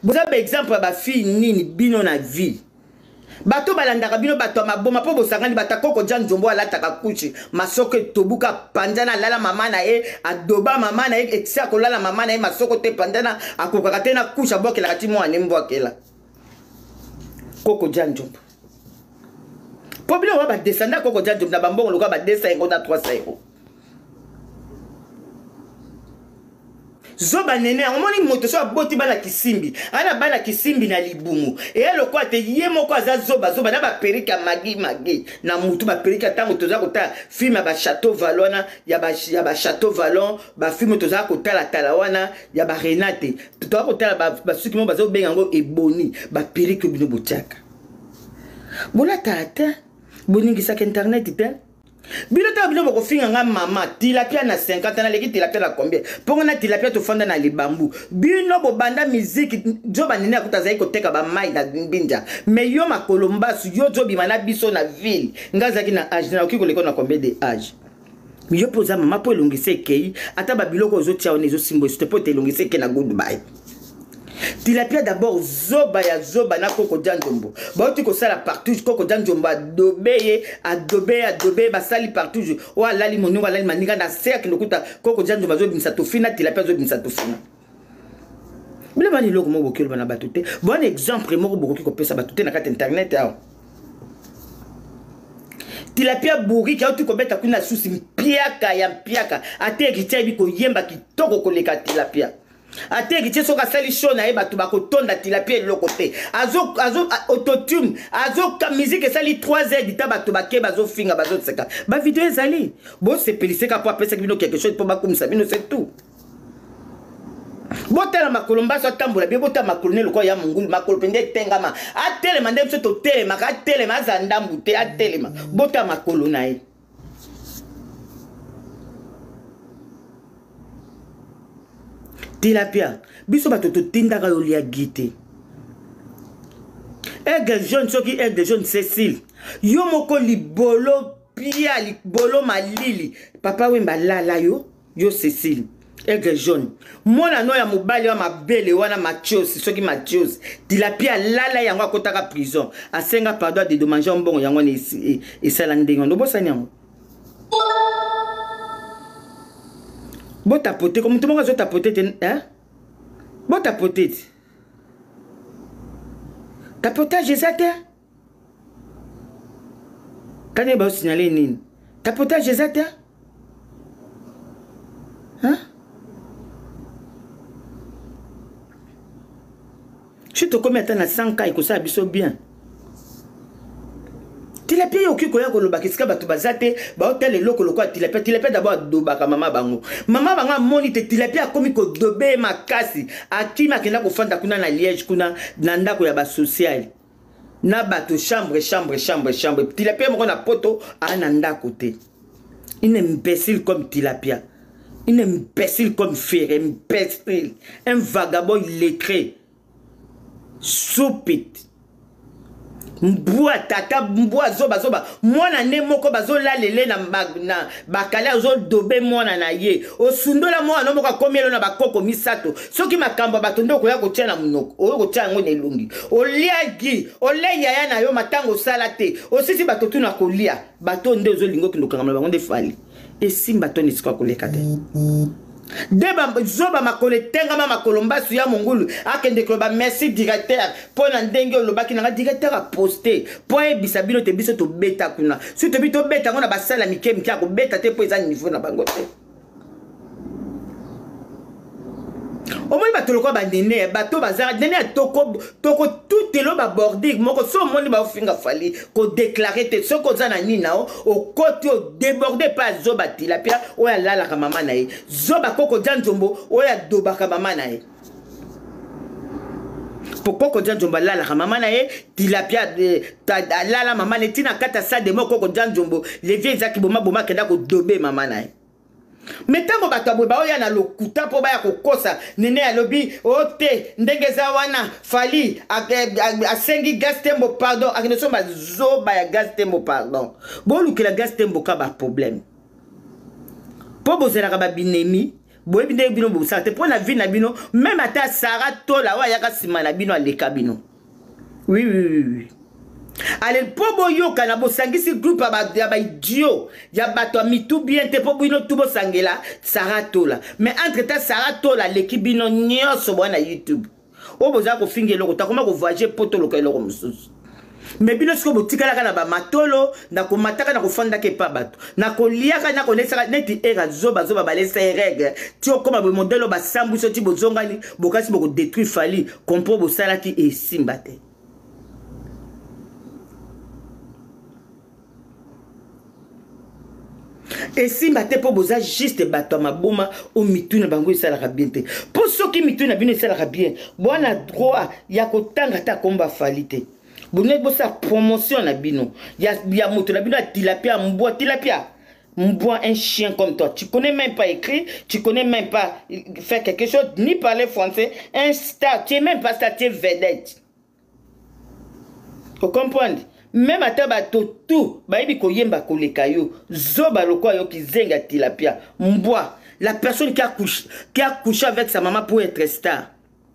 Vous avez exemple ba fille nini bino na vie. Bato balandaka bino bato maboma po bosangani batakoko jan jombo alataka kuchi masoko tobuka pandana lala mama na ye adoba mama na ye ekisa kolala mama na ye masoko te pandana akokaka te na kusha bokela kati mo anembo akela koko jan jombo po bino wa ba descenda koko jan jombo na bambongo loka ba 200 € na 300 €. Zoba nene omoni moto so aboti bana kisimbi ana bana kisimbi na libumu e loko ate ye moko aza zoba na ba perika magi na mutu ba perika tango toza kota film ba Château Vallon ya ba Château Vallon ba film toza kotala wana ya ba Renate toza kotala ba suki mo bazo benga ngo eboni ba perika bino botiaka bola tata boningi sa internet te. Bino ta bino boko finga nga mama tilapia na 50 na leki tilapia na combien ponga na tilapia to fanda na libambu bino bo banda musique joba nene akuta zai ko teka ba mai na mbinja mais yo makolombasu yo jobi mana biso na ville ngazaki na âge na okiko leko na combien de âge yo poza mama po elongise kei ata ba biloko zo tia onezo simbo te po te elongise ke na goodbye. Tilapia d'abord zoba na koko janjombo. Ba ko sala partout koko janjombo adobe basali partout. Wa lali monu wa lali maninga na cercle lokuta koko janjombo zo bimsa to fina tilapia zo bimsa to fina. Bile bani loko mo bokelo bana batute. Bon exemple mo bokoki ko pesa batute na kata internet aw. Tilapia bourri ka uti ko beta kuna susi mpiaka ate kitia bi ko yemba kitoko ko leka tilapia. Ate ki tieso ka sali show na e batu bako tonda tilapia eloko te azo autotune azo ka musique sali 3 heures dita batu bake bazo finga bazo seka ba vidéo ezali bo se pelise ka po apesa bino quelque chose po bakumisa bino c'est tout botela makolomba so tambola bi botela makolone loko ya mungulu makolopende tengama atelema ndem so to telema ka telema azandambu te atelema botela makolona e. Tilapia, biso bato to tindaka yo lia gite. Aigle jaune, soki aigle jaune Cécile. Yo moko libolo pia, libolo malili. Papa wemba lala yo Cécile. Aigle jaune. Mona no ya mobali wa mabele wana Mathios, soki Mathios. Tilapia lala yango akotaka prison. Asenga pardon de dommage mbongo yango ne esala ndengo. No bosa nyango. Bon tapoter, comme tout le monde a tapoté, hein? Bon tapoter. Tapotage, c'est ça, quand il va signaler une tapotage, c'est ça, hein? Je te combien de temps à 100 cas et que ça a bien. Tilapia yoki koya ko lobaki sika batu bazate ba hotel eloko lokwa tilapia d'abord dobaka mama bango moni te tilapia komi ko dobe makasi akima kenda ko fanda kuna na Liège kuna na ndako ya ba social na bato chambre tilapia moko na poto ana ndako te. Une imbécile comme tilapia, une imbécile comme Ferré, imbécile, un vagabond illettré, soupite. Mbua tata mbua zoba mwana ne moko bazola lele na bakala zo dobe mwana na ye osundola mwana moko akomelo na bakoko misato soki makambo batondo ko ya ko tia na munoko o ko tia ngo ne lungi oliagi oleya ya na yo matango salate osisi batotu na kolia batonde zo lingo kindoka ngama bango ndefali esimba toni siko koleka te deba zoba makole tengama makolombasu ya mongulu akende kloba merci directeur pona ndenge lobaki na directeur a posté po ebisa bino te biso to beta kuna si to bito beta ngona basala mike ko beta te po eza niveau na bango te omoi batolo kwa bandene bato bazara dene toko tout elo ba bordir moko so moni ba finga fali ko déclarer te soko za na nina o côté o déborder pas zoba tilapia o ya lala ka mama na ye zoba koko janjombo o ya doba ka mama na ye poko janjombo lala ka mama na ye tilapia lala mama ne tina kata sa de moko koko janjombo les vieux zaki boma kenda ko dobe mama na ye. Mais tango batabwe ba oya na lokuta po ba ya kokosa nene ya lobi ote ndengeza wana fali asengi gas tembo pardon akinoso ba zoba ya gas tembo pardon bo lukela gas tembo ka ba problème po bozela ka ba binemi boyebi ndenge bino bosala te mpo na vie na bino même ata Sarah tola oyo ayaka nsima na bino aleka bino. Oui. Ale po boyoka na bosangisi groupe ya baidio ya bato ya mitu bien te po bino tu bosangela Sarah tola. Mais entre temps Sarah tola leki bino nyonso bwa na YouTube. O boza ko finga eloko takoma ko voyager poto loka eloko mususu. Mais bino siko botikalaka na ba matolo na ko mataka na ko fanda ke pa bato. Na ko liaka na ko nesaka neti era zoba balesa règle. Ti okoma bo modelo ba sambu so ti bozongani bokasi boko détruire fali kompo bosala ki esimba te. Et si matin pour boza juste bato maboma au mitu na bango isalaka bien te. Pour ceux qui mitu na bino isalaka bien, bona droit ya kotanga ta komba falite. Bonet bosa promotion na bino. Ya moto na bino tilapia mboa un chien comme toi. Tu connais même pas écrire, tu connais même pas faire quelque chose ni parler français, un star, tu es même pas star, tu es vedette. Vous comprenez? Même à tabato tout, baïbi koyemba koleka yo, zoba lokwa yo ki zenga tilapia, mboa, la personne qui a couché avec sa maman pour être star,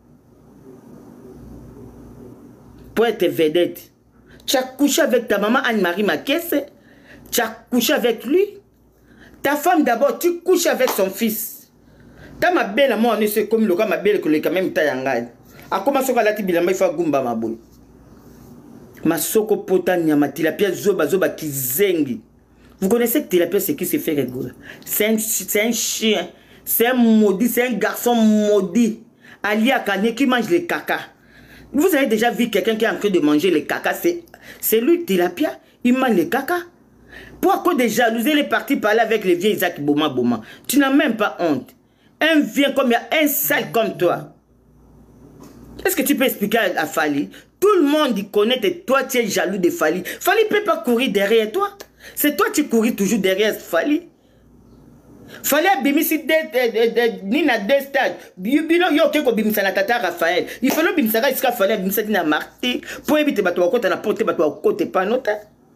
pour être vedette. Tu as couché avec ta maman Anne-Marie Makesse, tu as couché avec lui. Ta femme d'abord, tu couches avec son fils. Ta ma belle moi on est comme le ma belle koleka même ta yangani. A comment ça la tibilamba il faut gumba maboy. Masoko pota nyama tilapia zoba kizengi. Vous connaissez que tilapia c'est qui se fait rigoler. C'est un chien, c'est un maudit, c'est un garçon maudit. Alia Kane qui mange les caca. Vous avez déjà vu quelqu'un qui est en train de manger les caca, c'est lui tilapia, il mange les caca. Pourquoi déjà nous il est parti parler avec les vieux Isaac Boma. Tu n'as même pas honte. Un vieux comme il y a un sale comme toi. Est-ce que tu peux expliquer à Fali? Tout le monde y connaît et toi tu es jaloux de Fali. Fali ne peut pas courir derrière toi. C'est toi qui couris toujours derrière Fali. Fali a bimisi nina deux stades. Bino yo keko bimisa na tata Raphaël. Il fallait bimisa ka iska Fali bimisa na Marty pour éviter bato wakota na porter bato wakote pas nota.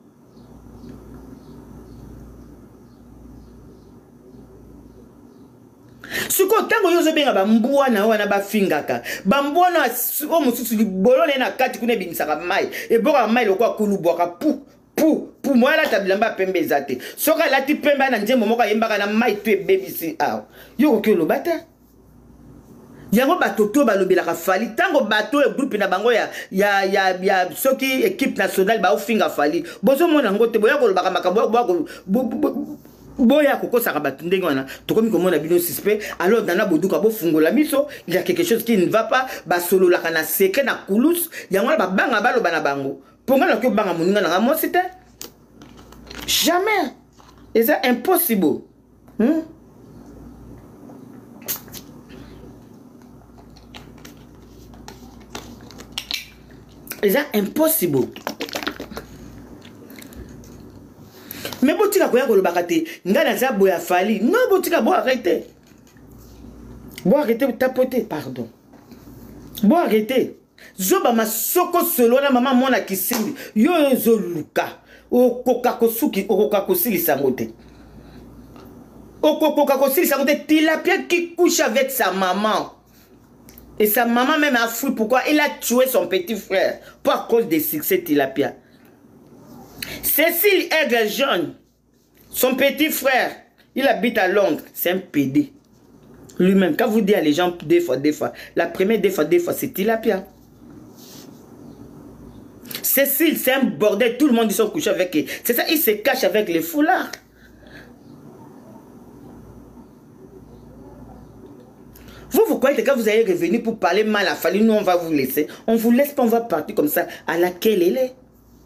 Suko tango yozo benga bambua na wana bafingaka bambua na o mususu libolole na kati kuna binisaka mai e boka mai lokwa kulubwaka pu moi la tabilamba pembe zate soka lati pembe na nzembo moka yembaka na mai tu ebebisi aw yoko ke lobata yango bato to balobelaka Fali tango bato e groupe na bango ya soki équipe nationale ba ofinga Fali bozo mona ngote boya ko lobaka makambo boya koko sakabat ndenge wana tokomi komona bino suspect alors dana boduka bo fungola miso il y a quelque chose qui ne va pas ba solo la kana secret na kulus yango ba banga balo bana bango ponga na ko banga moninga na moi c'était jamais et c'est impossible et c'est impossible. Mais botika koya ko lobakate ngana za boya Fali non botika bo arrêter tapoter pardon bo arrêter zoba masoko solo na mama mona kisimbi yo zo luka okoka kosuki okoka kosili sangote okoka kosili sangote tilapia qui couche avec sa maman et sa maman même a fou pourquoi il a tué son petit frère pour à cause des succès tilapia. Cécile Aigle Jeune, son petit frère, il habite à Londres, c'est un PD. Lui-même, quand vous dites à les gens des fois, la première des fois, c'est tilapia. Cécile, c'est un bordel, tout le monde dit sont couchés avec elle. C'est ça, il se cache avec les foulards. Vous croyez que quand vous allez revenir pour parler mal à Fali, nous on va vous laisser. On vous laisse pas, on va partir comme ça à laquelle elle est.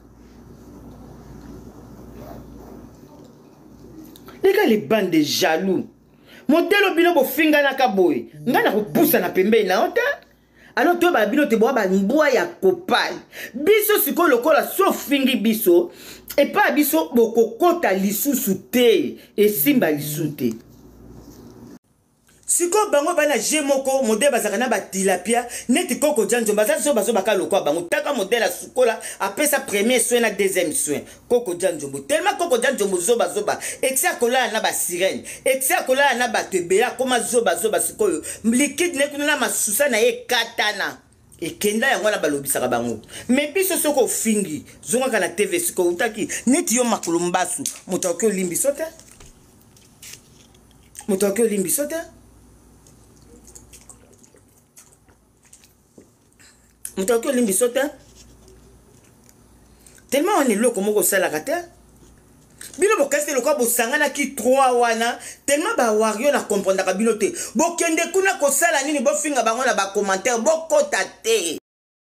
Les gars, les bandes de jaloux. Modèle bino bo finga na kaboy. Ngana ko poussa na pembe na ota. Alors toi ba bino te boa ba mboa ya kopal. Biso siko lokola so fingi biso et pas biso boko kota lisusu te et simba lisusu te. siko bango bana jemoko modèle bazakana ba tilapia neti koko janjo bazazo bazo bakalo kwa bango taka modèle a sukola après sa premier soin na deuxième soin koko janjo tellement koko janjo zoba zoba exa kola na ba sirène exa kola na ba tebea koma zoba zoba sikoyo liquide ne kuna masusa na ye katana ekenda yango na balobisaka bango mais biso soko fingi zonga kana TV siko utaki neti yo makolo mbasu motoke olimbi sote motoke olimbi sote motoke olimbi sote tellement on est loco moko sala kata bino bokasi lokwa bosangana ki 3 wana tellement ba wario na comprendre ka bino te bokende kuna ko sala nini bofinga bango na ba commentaire bokota te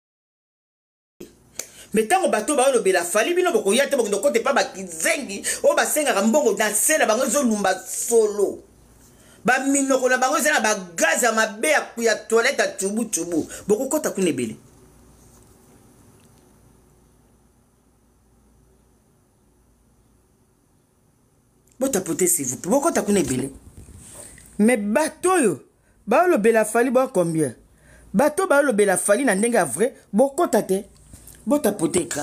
metango bato ba lobela fali bino bokoya te bokendo kote pa ba kizengi o basenga ka mbongo na sela bango zo lumba solo ba minoko na bango zela ba gaz ya mabe ya toilette tubu tubu bokokota kuna ebele botapote s'il vous plaît bokota kuna ebele mais bato yo ba lobela fali ba combien bato ba lobela fali na ndenge vrai bokota te botapote ka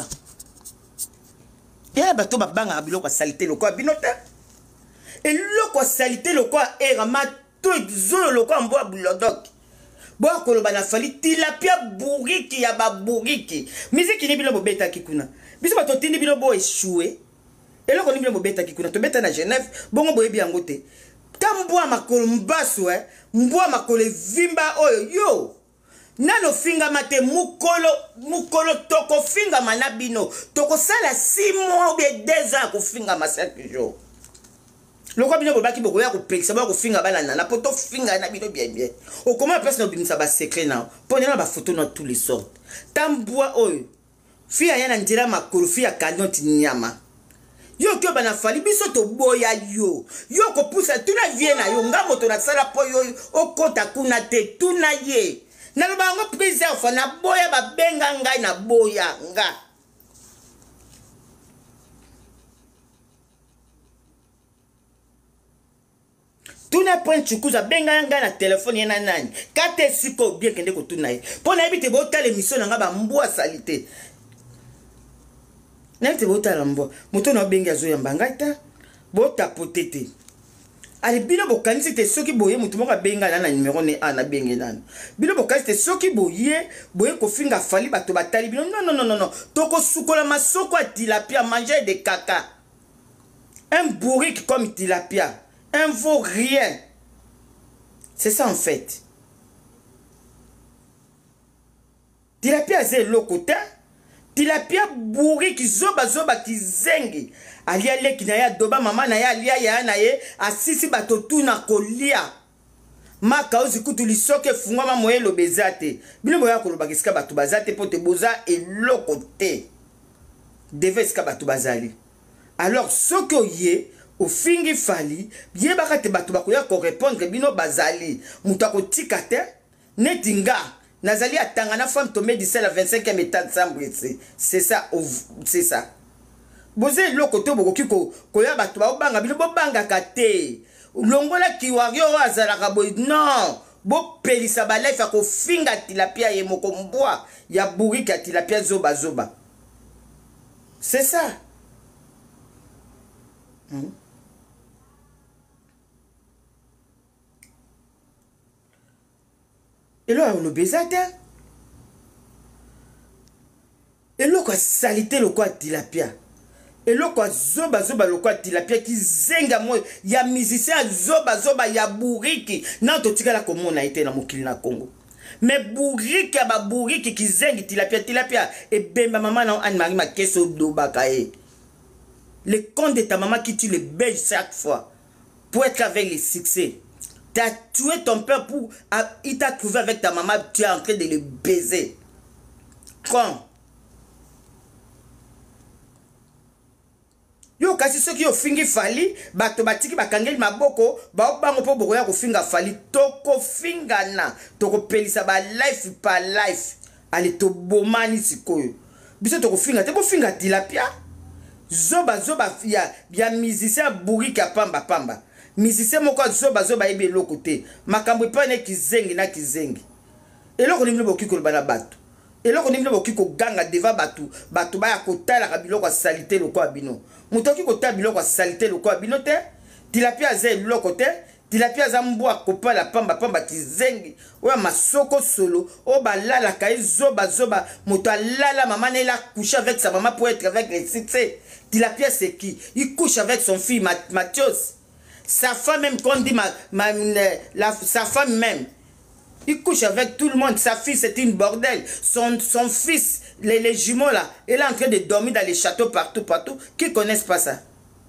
ya bato babanga biloko salité lokwa binota et loko salité lokwa erama to zolo lokwa mbo bulodok bo koloba na fali tilapia buriki ya baburiki miziki ni bilo bobeta kikuna biso bato tindi bilo bo échouer eloko ni bilo bobeta kikuna to beta na Genève bongo boyebi yango te tambwa makolo mbasu mbwa makolo vimba oyo yo nano finga mate mukolo toko finga manabino toko sala 6 mois ou bien 2 ans ko finga ma 5 jours loko bino bobaki boko ya ko pekisa ba ko finga bana na poto finga na bino bien bien o comment personne obimisa ba secret na pone na ba photo na tous les sortes tambwa oyo fia yana ndira makolo fia kanoti nyama yo kyo bana fali biso to boya yo ko pusa tuna vie na yo ngamo to na sala po yo okota kuna te tuna ye na bango prise fa na boya ba benga ngai na boya nga tuna point chukuza benga ngai na telefone yana nani kate siko bien kende ko tuna ye pona ebite bo tale mission nga ba mbwa salite nete botala mbo moto na benga zo ya mbangata bota potete ali bino bokanisi te soki boye mutu moko benga na numéro ne ana benge nana bino bokanisi te soki boye ko finga fali bato batali bino non toko sukola masoko a tilapia manger de caca un bourrique comme tilapia un vaut rien c'est ça en fait tilapia zé lokota tilapia bourrique zoba kizengi alia leki na ya doba mama na ya alia ya na ye asisi bato tuna kolia maka ozi kutu lisoke fungwa ma moyelo bezate bino boya koloba kisika bato bazate pote boza eloko te deve sika bato bazali alors soki oye ofingi fali ye bakate bato bakoya ko répondre bino bazali mutako tika te netinga nazali atanga na femme tombée d'ici la 25e état de sambre c'est ça boze loko to bokoki ko ya bato ba obanga bino bobanga kate longola kiwario azalaka boy non bo pelisa ba life ko finga tilapia ye moko mbwa ya buriki ya tilapia zoba c'est ça elo le bezate elo kwa salité le kwa tilapia elo kwa zoba le kwa tilapia ki zenga mo ya musicien zoba ya buriki na to tikala komona ite na mokili na Congo mais buriki ba buriki ki zengi tilapia et bemba maman na Anne Marie Makeso do bakaye le compte de ta maman qui tue le belge chaque fois pour être avec les succès. Tu as tué ton père pour... Il t'a trouvé avec ta maman, tu es en train de le baiser. Quand? Yo kasi ceux qui ont fingi fali, bato batiki bakangeli maboko, ba bango po bokoya ko finga fali, toko finga na, toko pelisa ba life pa life. Ale to bomani sikoyo. Biso toko finga, te bo finga tilapia. Zoba ya musicien buriki ya pamba. musicien moko zoba zoba yebi eloko te makambo pa ne kizengi na kizengi eloko nimle boki koloba na bato eloko nimle boki koganga deva bato baya kotalaka biloko ya salite loko ya bino moto oki kotala biloko ya salite loko ya bino te tilapia aza eloko te tilapia aza mbwa kopala pamba kizengi oyo masoko solo oyo balalaka ye zoba moto alala mama na ela couche avec sa maman pour être avec les titres tilapia c'est qui il couche avec son fils Mathios sa femme même qu'on dit sa femme même il couche avec tout le monde sa fille c'est une bordel son fils les jumeaux là elle est en train de dormir dans les châteaux partout qui connaissent pas ça.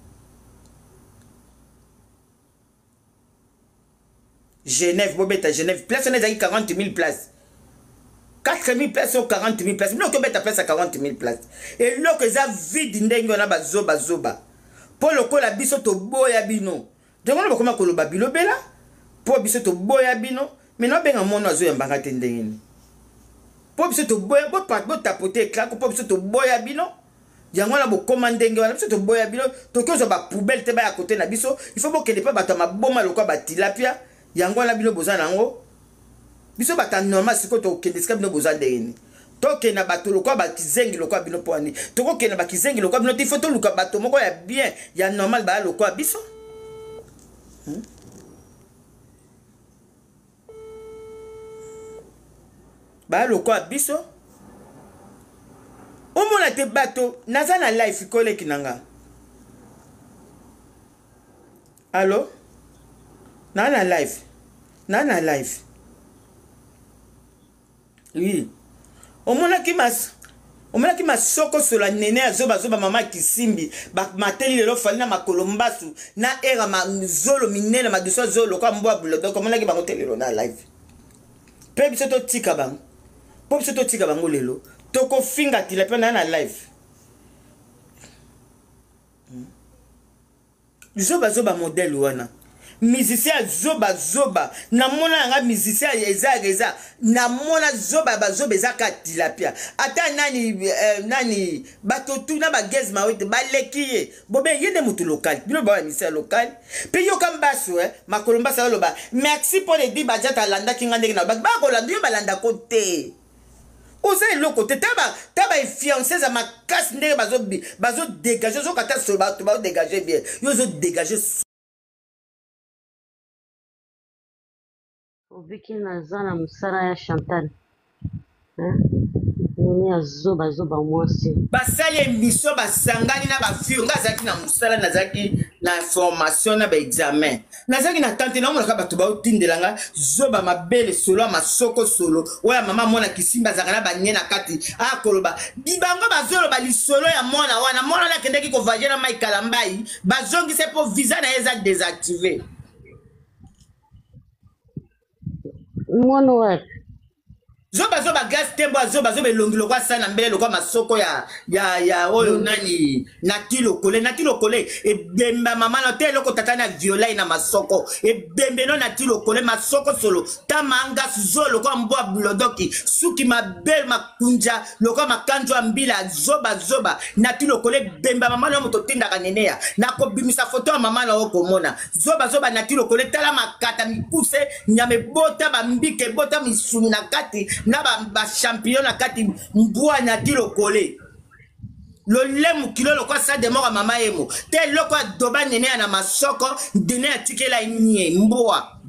Genève, Bobeta, Genève, place on est à 40 000 places. 4 000 places ou 40 000 places. Non, que bête place à 40 000 places. Et là, que ça vide n'dengue on a zoba. Pour le coup, la biso to boya bino. Donc on a comment que le babilo bela. Pour biso to boya bino. Mais non, ben un mon oiseau en bangate n'dengue. Pour biso to boya, pour pas tapoter claque, pour biso to boya bino. Yango la bo commander ngwana biso to boya bino. To que ça ba poubelle te ba à côté na biso. Il faut que les pas batama boma le quoi ba tilapia. Yango la bino boza nango biso bata normal siko to kendeska bino boza ndeni to kena bato lokwa ba kizengi lokwa bino poani to ko kena ba kizengi lokwa bino ti photo luka bato moko ya bien ya normal ba lokwa biso ba lokwa biso omona te bato naza na life kole kinanga allo Nana life. Oui. Omona ki mas soko sola nene azoba mama kisimbi ba mateli lelo fali na makolombasu na era ma zolo minene ma duso zolo kwa mbwa bulo donc omona ki ba hoteli lelo na live. Pe biso to tika bang. Po biso to tika bango lelo. Toko finga tilepe na live. Zoba modèle wana. Musicien zoba namona nga musicien eza namona zoba eza ka tilapia ata nani bato tu na ba gaz mawete baleki bobe yende mutu local bino ba musicien local pe yo kambasu makolomba sa loba merci pour les 10 bajata landa kinga ndenge na ba kolanda yo balanda côté oza eloko te taba fiancé za makasi ndenge bazo dégager zo kata so bato ba dégager bien yo zo dégager Oviki naza na musala ya Chantal. Nini ya zoba mwasi. Basali émission basangani na ba fio ngazaki na musala nazaki na formation na ba examen. Nazaki na tante na mona bato ba otindelanga zoba mabele solo masoko solo. Oya mama mona kisimba zakana ba nyena kati. Akoloba bibango bazolo ba lisolo ya mona wana mona na kendeki ko vagina mai kalambai bazongi se po visa na eza désactivé. Mwana wapi? Zoba gas tembo zoba elongi lokwa sana mbele lokwa masoko ya oyo nani natilo kole e bemba mama na te loko tata na viola na masoko e bembe no natilo kole masoko solo tamanga zolo kwa mbwa blodoki suki mabel makunja lokwa makanjwa mbila zoba natilo kole bemba mama na moto tinda kanenea na ko bimisa photo ya mama na okomona zoba natilo kole tala makata mikuse nyame bota bambike bota misumi na kati na ba champion na kati mbwa na tilo kole lo lemu kilo lo kwa sa de moko mama yemo te loko doba nene na masoko dene atikela nye mbwa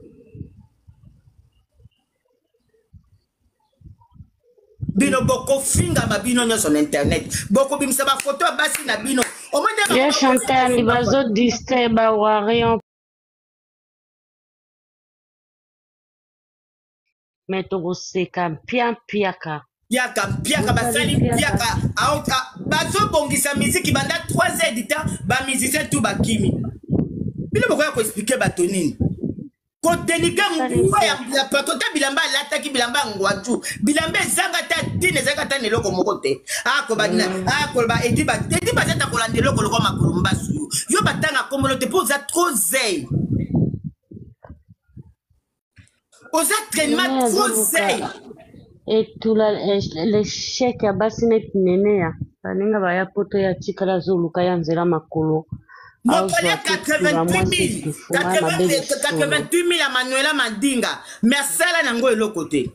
bino boko finga mabino nyo sur internet boko bimisa ba photo basi na bino omande ya Chantal bazo disturba warion metoko seka piaka basali piaka aoka bazo bongisa musique banda 3 heures du temps ba musicien tout bakimi bino bokoya ko expliquer batonini ko deniga ngwa ya patota bilamba lataki bilamba ngwaju bilamba ezanga ta dine ezanga ta neloko moko te akoba edi bazata kolanda eloko loko makolomba suyo yo batanga komolo te po za 3 heures aux entraînements trop et tout les chèques ya basi net nene ya baninga baya poto ya tikala zoluka ya nzela makolo Motolia 88 000 à Manuela Mandinga. Mais ça là nango elo côté.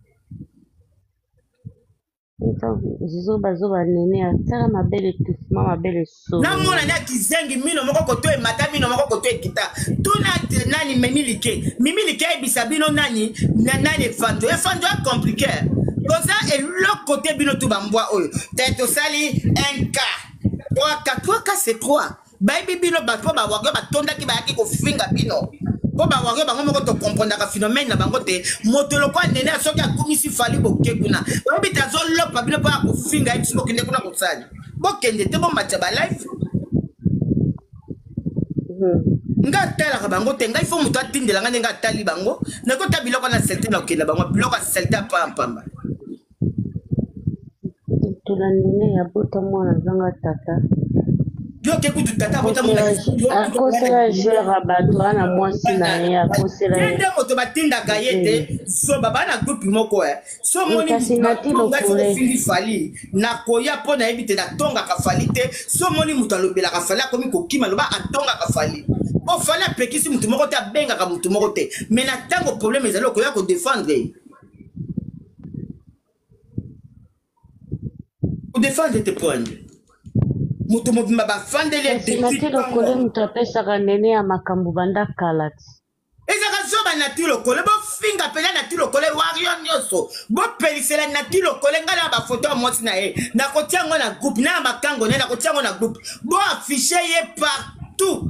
Zoba nene atala mabele étouffement mabele so. Na mona na kizengi mino moko koto e mata mino moko koto e kita. Tuna nani mimilike bisabino nani fando. E fando est compliqué. Comme ça et l'autre côté bino tout bamboa oyo. Tête au sali 1 cas. 3 cas c'est 3. Baby bino bato ba wago ba tonda ki ba yaki ko finga bino. Po ba wago ba ngomo to comprendre ka phénomène na bango te motolo kwa nene asoki akumisi fali boke kuna. Baby tazo lopa bino pa ko finga et simo kinde kuna ko sali. Bokende te bo matcha ba life. Nga tala ka bango te nga ifo muto atindela nga nga tali bango na ko ta biloko na selte na okela bango biloko selte pa pamba. Tula nene ya bota mwana zanga tata. Yoke kutu tata bota mwana. Akosela jera badwa na mwasi na ye akosela. Nende moto batinda kayete so baba na groupe moko so moni nga fingi fali na koya po na ebite na tonga ka fali te so moni muto alobela ka fali akomi kokima loba atonga ka fali o fali apekisi mutu moko te abenga ka mutu moko te mais na tango problème ezali koya ko défendre défendre tes points. Mutu mobimba ba fandele depuis lokole mutu apesaka nene ya makambo banda kalati. Ezaka zoba na tilo kole bo finga pela na tilo kole wario nyoso bo pelisela na tilo kole ngala ba photo mwasi na ye na kotiango na groupe na makango na kotiango na groupe bo afficher ye partout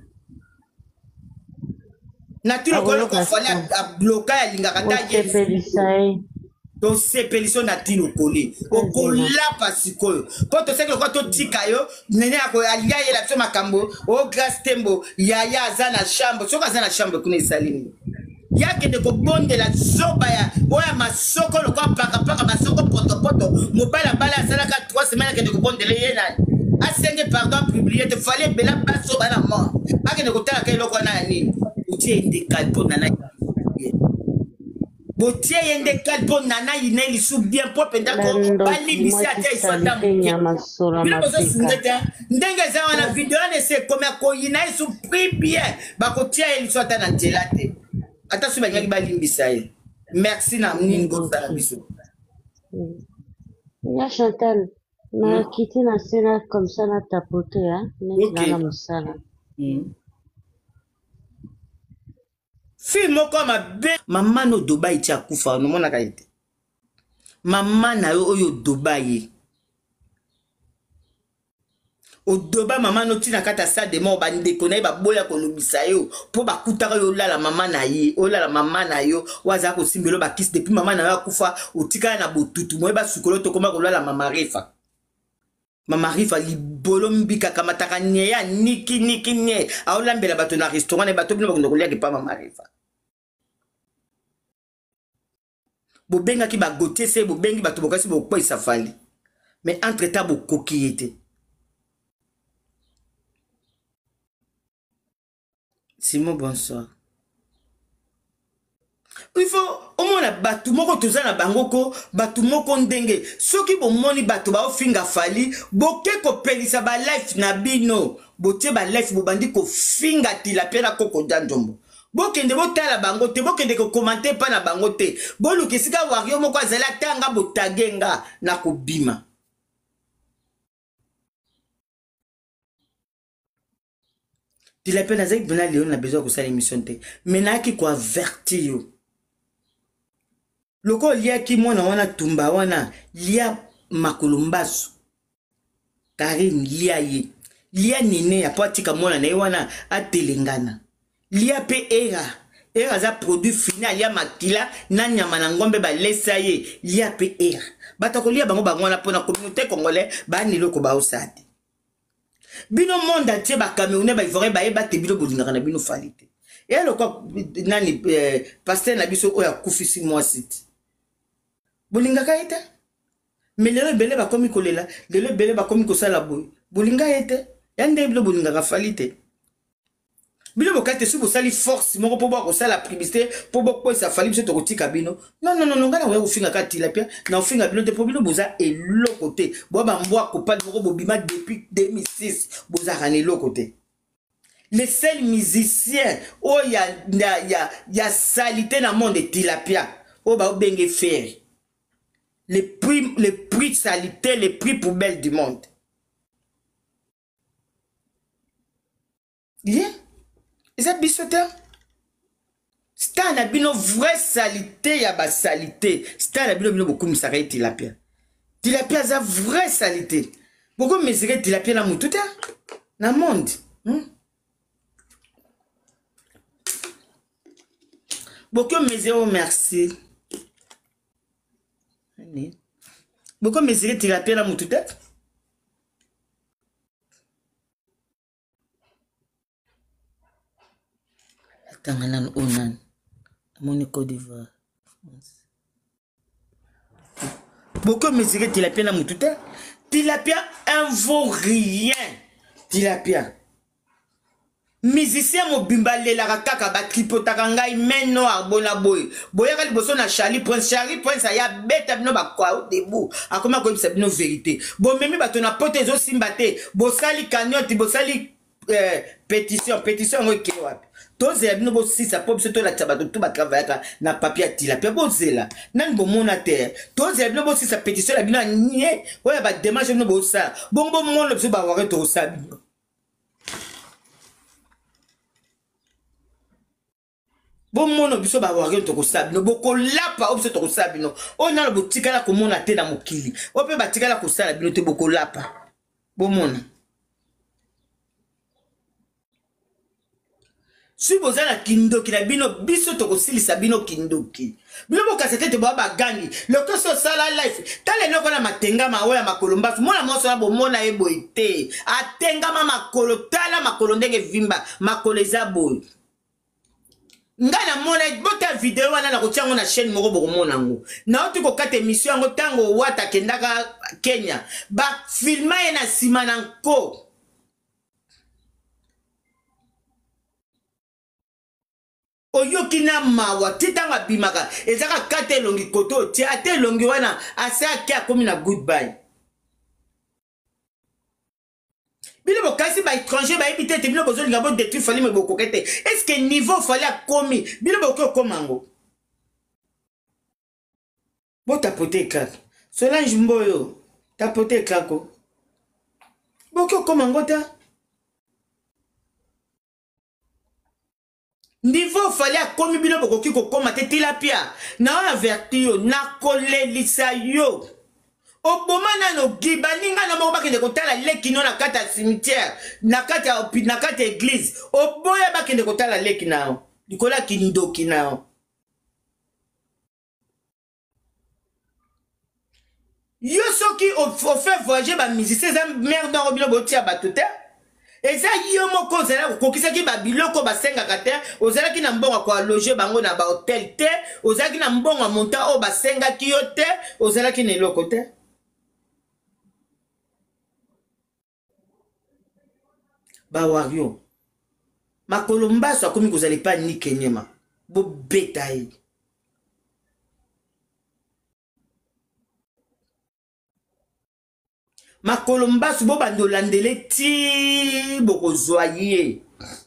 na tilo kole ko fala a bloquer ya linga kata ye to sepeliso na tino kole okola pasikoyo po to seke ko to tika yo nene ako alia ye la soma kambo o grâce tembo ya azana chambre soka azana chambre kuna isalini yake de ko bonde la zoba ya oya masoko lo kwa paka masoko poto mobala bala sala ka 3 semaines ke de ko bonde le yena asenge pardon publier te fallait bela baso bana mort ake de ko tala ke lokwa na ni utie indikal po na Botie yende kalpo nana yineli sou bien propre ndako bali bisi ate ifanda ndenge za wana video ne se comme ko yinai sou prix bien bakotia eli swata na ntelate ata sou banyaki bali mbisa ye merci na mningo za biso ya Chantal na kiti na sena comme ça na tapote ya na musala Film comme maman no Dubai tia kufa no mona kaite. Maman na yo oyo Dubai. O Dubai maman no tina kata sa de mo ba ndeko na ba boya ko lubisa yo po ba kutaka yo la maman na ye o la maman na yo waza ko simbelo ba kiss depuis maman na yo kufa o tika na botutu mo ba sukolo to koma ko la mama refa. Mama rifa libolo mbika kamataka nyeya niki nye aolambela bato na restaurant ne bato bino bakolia ke pa mama rifa bobenga ki bagote se bobengi bato bokasi bokpo isafali mais entre temps bokoki ete Simon bonsoir. Il faut au moins batu moko tozana bangoko batu moko ndenge soki bomoni batu ba ofinga fali boke ko pelisa ba life na bino botie ba life bobandi ko finga tila pena koko dandombo bokende botala bango te bokende ko commenter pa na bango te boluki sika wario moko azala tanga botagenga na kobima tila pena zai bina Léon na besoin ko sala émission te menaki ko avertir yo Loko lia ki mwana wana tumba wana lia makulumbasu Karim lia ye lia nene ya patika mwana na wana atelengana lia pe era za produit final ya makila na nyama na ngombe ba lesa ye lia pe era batako lia bango bangwana pona communauté congolais ba ni loko ba osati bino monde entier ba Camerounais ba Ivoirien ba yeba te bino bolingaka na bino falite et loko nani pasteur na biso oya kufisi moi site bolinga kaita melero bele ba komi kolela lelo bele ba komi kosala boy bolinga ete yande bilo bolinga ka falite bilo bokate su bosali force moko po ba kosala publicité po bokpo sa fali biso to kotika bino non ngana we ufinga katila pia na ufinga bino te po bino boza eloko te bo ba mbwa kopali moko bobima depuis 2006 boza rani eloko te Le seul musicien, oh, y a salité dans le monde de tilapia. Oh, bah, bengue faire. Les prix de salité, les prix poubelles du monde. Yeah. Et ça, bisoteur. C'est un abino vraie salité, il y a ba salité. C'est un abino beaucoup de s'arrêter tilapia. Tilapia, c'est vraie salité. Beaucoup de mesurer tilapia dans le monde. Dans le monde. Beaucoup de mesurer, merci. Beaucoup de mesurer tilapia dans le monde. Tanganan Onan, mon Côte d'Ivoire. Beaucoup de mesurer tilapia dans le monde. Tilapia un vaut rien. Tilapia. Musicien mo bimbale la kaka ba tripotaka ngai men noir bona boy. Boyaka liboso na Charlie Prince ya beta bino ba kwa debout. Akoma ko bisa bino vérité. Bo memi bato na pote zo simbate. Bo sali cagnotte, bo sali pétition ngo ke wapi. Toze ya bino bo sisa pop soto la tabato tout ba travailler na papier tilapia bo zela. Nan bo mona terre. Toze ya bino bo sisa pétition la bino nie. Oya ba démarche bino bo sa. Bongo mon le ba ware to sa bino. Bon mono biso ba wari to ko sabi no boko lapa obiso to ko sabi no ona lo botika la ko mona te na mokili ope batika la ko sala bino te boko lapa bon mona si bozala kindoki na bino biso to ko silisa bino kindoki bino boka sete te ba gangi le ko so sala life tale no ko na matenga ma oya makolomba mona moso na bo mona ebo ite atenga ma makolo tala makolo ndenge vimba makolo eza boy. Ngana mona bota video wana na kotiango na chaîne moko boko mona ngo na otu ko kata émission ngo tango wata kendaka Kenya ba filma na sima na nko oyoki na mawa titanga bimaka ezaka kate longi koto ti ate longi wana asa kia komi na goodbye. Bino bokasi ba étranger ba habité te bino bozo linga bo détruire fallait me bokokete. Est-ce que niveau fallait a commis bino boko komango. Bo tapoter crack. Solange Mboyo tapoter cracko. Boko komango ta. Niveau fallait a commis bino bokoki ko komate tilapia. Na averti yo na kolelisa yo. Oboma nano gibaninga na moko bakende kotala leki no na kata cimetière na kata église oboya bakende kotala leki nao likola kinidoki nao yo soki au fait voyager ba musicien za merde en robino botia batuta eza yo moko zela kokisaki ba biloko basenga kate ozala ki na mbongo kwa loger bango na ba hotel te ozala ki na mbongo monta o basenga ki yo te ozala ki na eloko te. Ba wario makolo mbaso akomi kozali pa ni kenyema bo betaye makolo mbaso bo bandolandele ti boko zoye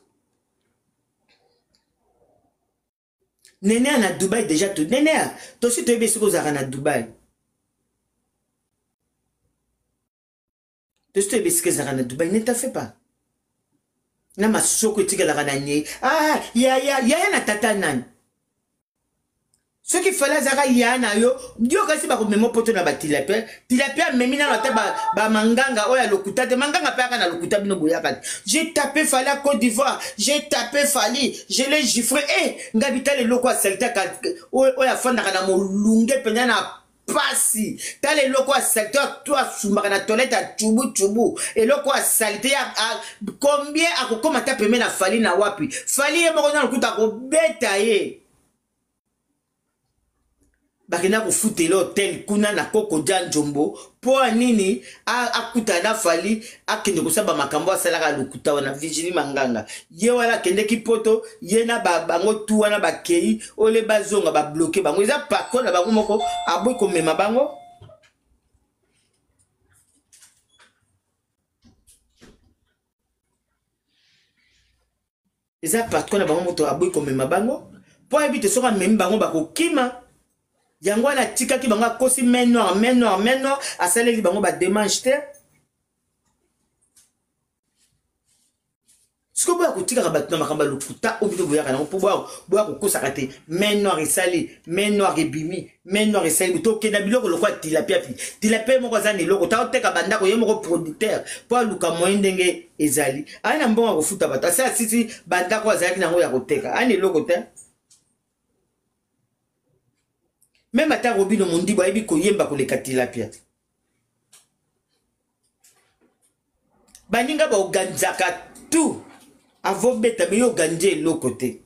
nene na Dubaï déjà tout nene to si to ebe siko zara na Dubaï to si to ebe siko zara na Dubaï ne ta fait pas. Na masoko etika la rananye ya na tata nani ce qui fallait zaka ya na yo dio kasi ba ko memo poto na ba tilapia memi na ta ba manganga oya lokuta te manganga pa kana lokuta bino boyaka j'ai tapé Fally à Côte d'Ivoire j'ai tapé Fally je l'ai gifré ngabita le loko a salta oya fanda kana molunge penya na pasi tale loko a secteur toi sumaka na toilette a chubu et loko a salté a combien a ko komata peme na Fally na wapi Fally e moko na lokuta ko beta ye bakena ko futela hotel kuna na koko janjombo po anini akuta na Fally akende kosaba makambo asalaka lokuta wana Virginie Manganga ye wala kende kipoto ye na bango tu wana bakei ole bazonga ba bloquer bango eza pako na bango moko aboy ko mema bango eza patron na bango moto aboyi komema bango po ayebi te soki amemi bango bakokima yango wana atikaki bango akosi main noir asaleli bango bademanche te siko boya kotikaka bato na makambo ya lokuta oyo bito boyaka nango mpo boya kokosaka te main noir esali main noir ebimi main noir esali buto okenda biloko lokwa tilapia moko aza na eloko ta oteka bandako ye moko producteur mpo aluka moye ndenge ezali aye na mbongo ya kofuta bato ase asisi bandako azalaki nango ya koteka aye na eloko te meme ata robino mondibo ayebi koyemba koleka tilapia baninga baoganzaka tu avo beta me yo ganje eloko te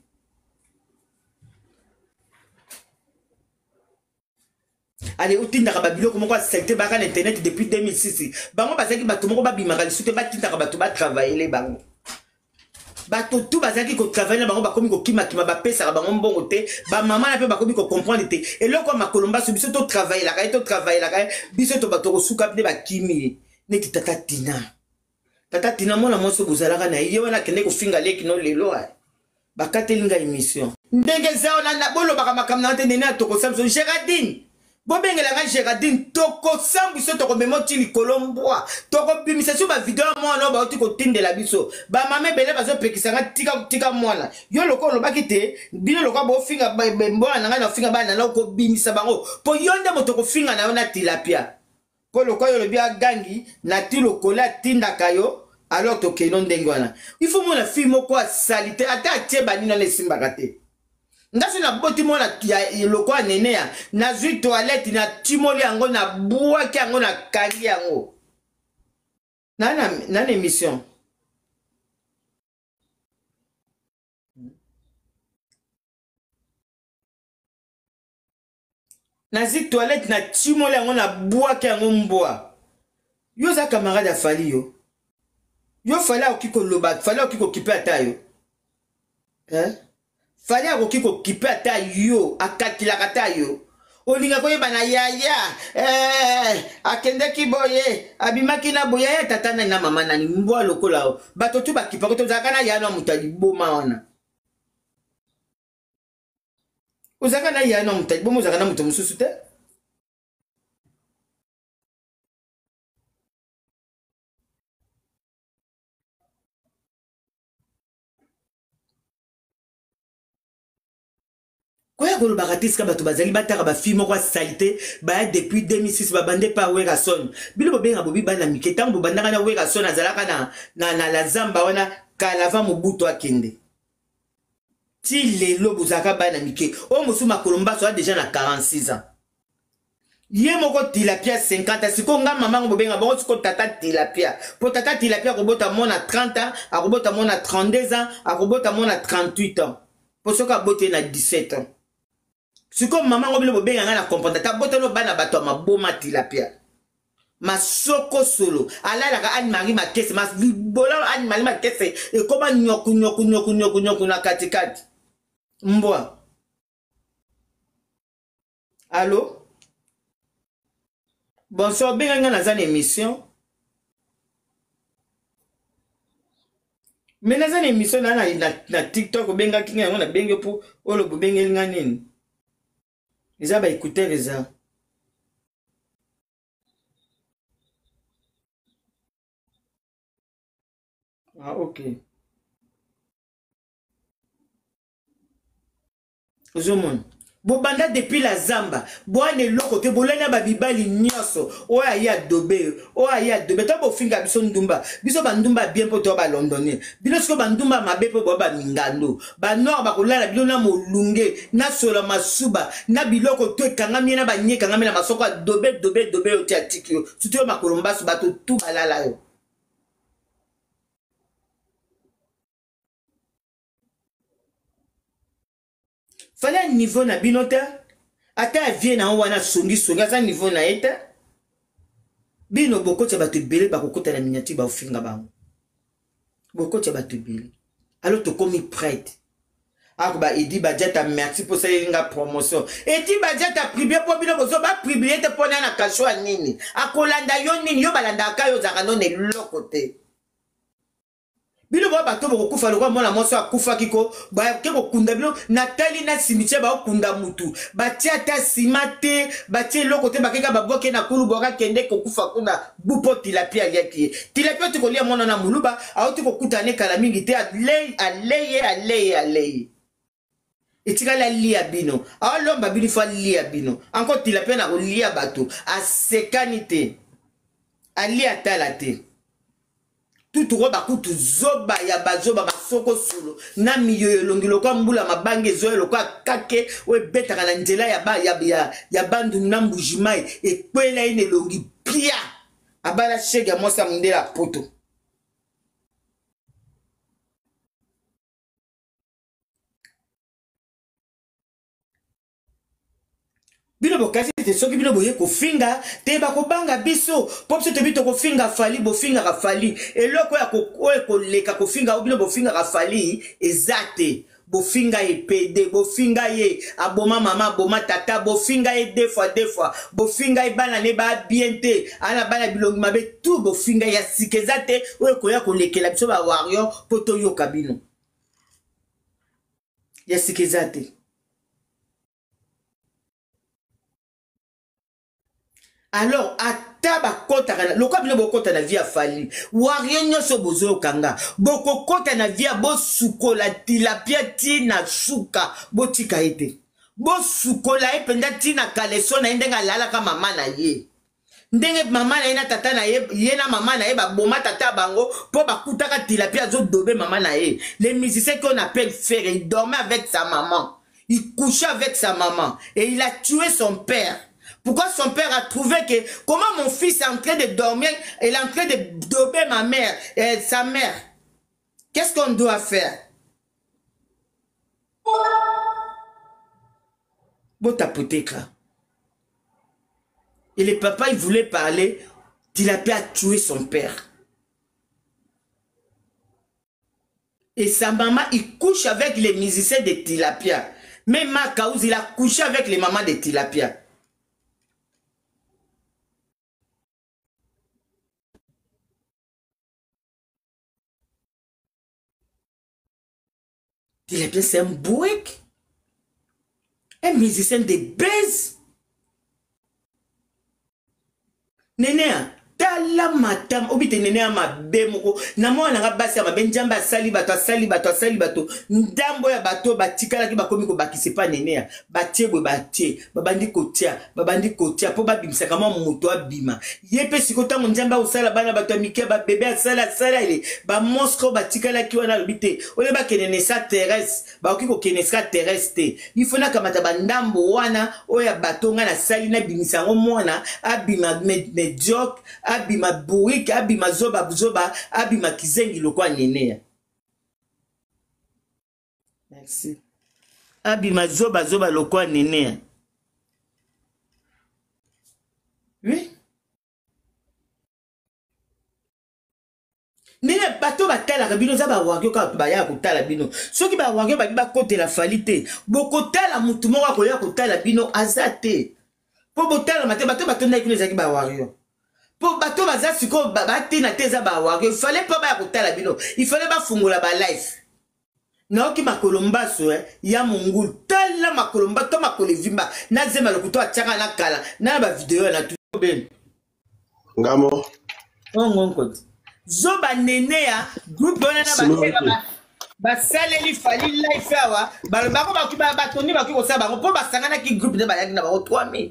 ale otindaka babiloko moko asekte baka na internet depuis 2006 bango bazalaki bato moko babimaka lisu te batindaka bato batravaille bango bato tu bazalaki kotravaille na bango bakomi kokimakima bapesaka bango mbongo te bamama na mpe bakomi kocomprendre te eloko ya makolo mbaso biso totravaillelaka ye biso to bato kosuka mpe bakimi neti tata tina mwana mwasi bozalaka na ye wana akende kofinga leki no lelo bakateli nga émission ndenge zao na bolobaka makambo na te nene atokosa biso Géraldine bobengelanga Géraldine tokosa biso tokomema ti likolo mbwa tokobimisa so bavideo ya mwana bauti kotindela biso bamama ebele bazopekisanga tika mwana yo loko olobaki te bino lokwa bofinga mbwana na ngai nafinga bana na okobimisa bango mpo yo nde moto kofinga na yo na tilapia mpo lokwa yo lobi agangi na ti lokolo atindaka yo alors tokeno ndenge wana ifo mona fi moko asali te ata atie banino na esimbaka te ngasi na boti mona lokwa anene ya nazwi toilette na timoli yango na bwaki yango na kangi yango na émission nazwi toilette na timoli yango na bwaki yango mbwa yo za camarade afali yo fallait akoki koloba fallait akoki kokipe ata yo fallait akoki kokipe ata yo akakilaka ata yo olinga koyeba na yaya akendeki boye abimaki na boye ya tata nani na mama nani mbwa lokola bato tu bakipako tozalaka na yana moto aliboma wana ozalaka na yana moto aliboma ozalaka na moto mosusu te koya kolobaka te sika bato bazali bataka bafi moko asali te baya depuis 2006 babande pa Werason bino bobenga bobi bana mike ntango bobandaka na Werason azalaka na la zamba wana kalava mobutu akende ti lelo bozalaka bana mike oyo mosusu makolo mbaso a deja na 46 ans ye moko tilapia 50 siko nga mamango bobenga bango siko tata tilapia po tata tilapia akobota mona 30 ans akobota mona 32 ans akobota mona 38 ans po soki abote na 17 ans siko mamango bino bobenga nga na comprendre ta bota no bana bato maboma tilapia masoko solo alalaka Anne-Marie Makese maslibola Anne-Marie Makese ekoma nyoku na katikati mbwa allo bonsoir benga nga naza na émission mais naza na émission na TikTok obengaki nga yango na benge mpo olo bobengeli nga nini eza baécouteur eza ok ozomona bobanda depuis la zamba bwana eloko te bolani babibali nyonso oyo aye adobe to bofinga biso ndumba biso bandumba bien mpo to balondonien bino siko bandumba mabe mpo boya bamingando banor bakolala bino na molunge na sola masuba na biloko to ekangami na banye ekangami na masoko adobe oyo ti atiki yo sutu yo makolo mbaso bato tu balala yo fallait niveau na bino te ata avie na wana songi aza niveau na ye te bino bokotya bato ebele bakokota na miniature baofinga bango bokotya bato ebele alors tokomi prête akoba Edi Badiata merci pour salinga promotion Edi Badiata pribie po bino bozo ba pribie te pona na kasho nini akolanda yo nini yo balandaka yo zaka non eloko te bino ba bato boko kufa lokwa mona moso akufa kiko ba keko kunda bino natali na cimetière ba kunda mutu ba tia ta simate ba tia loko te ba keka ba boke na kulu boka kende ko kufa kuna bupo tilapia yaki tilapia to kolia mona na muluba auti ko kutane kala mingi te aleye etikala lia bino alomba bino fa lia bino encore tilapia na kolia bato asekanite alia talate tutuko bakutu zoba ya bazoba basoko sulo na miyo longilo kwa mbula mabange zoe lokwa kake we betaka na nzela ya bandu na mbujimai ekwela ine longi pia abala shege mosa mundela poto bino bokasi te soki bino boye kofinga te bakobanga biso po biso tobi tokofinga fali bofinga fali eloko ya koleka kofinga bino bofinga fali eza te bofinga ye pede bofinga ye aboma mama aboma tata bofinga ye deux fois bofinga ye bana ne ba bien te ana bana bilongi mabe tout bofinga ya sikeza te oyo koya kolekela biso ba warrior po toyoka bino ya sikeza te. Alors, ataba kota kana lokwa bino bokota na via fali warrior nyoso bozo kanga boko kota na via bo sukola tilapia tina suka botika ete bo sukola ependa tina kaleso na ndenga lala kama mama na ye ndenge mama na ye na tata na ye na mama na ye baboma tata bango po bakutaka tilapia zo dobe mama na ye les musiciens qu'on appelle frère il dormait avec sa maman il couchait avec sa maman et il a tué son père. Pourquoi son père a trouvé que comment mon fils est en train de dormir, il est en train de dober ma mère, sa mère. Qu'est-ce qu'on doit faire? Botapotéka. Et le papa, il voulait parler, il a pas tué son père. Et sa maman, il couche avec les musiciens de Tilapia. Même Makaouz, il a couché avec les mamans de Tilapia. Tilapia, c'est un bouek. Un musicien de baise. Nénéa, tala matam, obite nénéa ma bemoko. Namo nanga basi ma benjamba sali bato. Ndambo ya bato batikala ki bakomi ko bakise pa nénéa. Batie babandi kotia po babimisa kama moto abima. Yepe sikota njamba osala bana bato mike ba bébé asala ile. Ba monstre batikala ki wana lobite. Ole ba kenene sa terrestre, ba okiko keneska terrestre. Il faut na kamata bandambo wana oya bato nga na sali na bimisa ngo mwana abima mediocre abima bourrique abima zoba abima kizengi lokwa nenea. Merci. Abima zoba lokwa nenea. Oui. Nene bato batala bino za ba wagyo ka baya kotala bino. Soki ba wagyo ba kotela falite. Bokotala mutu moko akoya kotala bino azate. Po botala mate bato na ikune zaki ba wagyo. Po bato baza siko bate na teza ba wagyo. Il fallait pas ba kotala bino. Il fallait ba fungola ba life. Na oki makolomba so ya mungulu tala makolomba to makolevimba na zema lokuto achaka na kala na ba video na tout ben. Ngamo. Ngongo. Zoba nenea groupe wana na basaleli fali life awa balobako bakiba batoni bakiko sa bango po basangana ki groupe de bayaki na bango 3000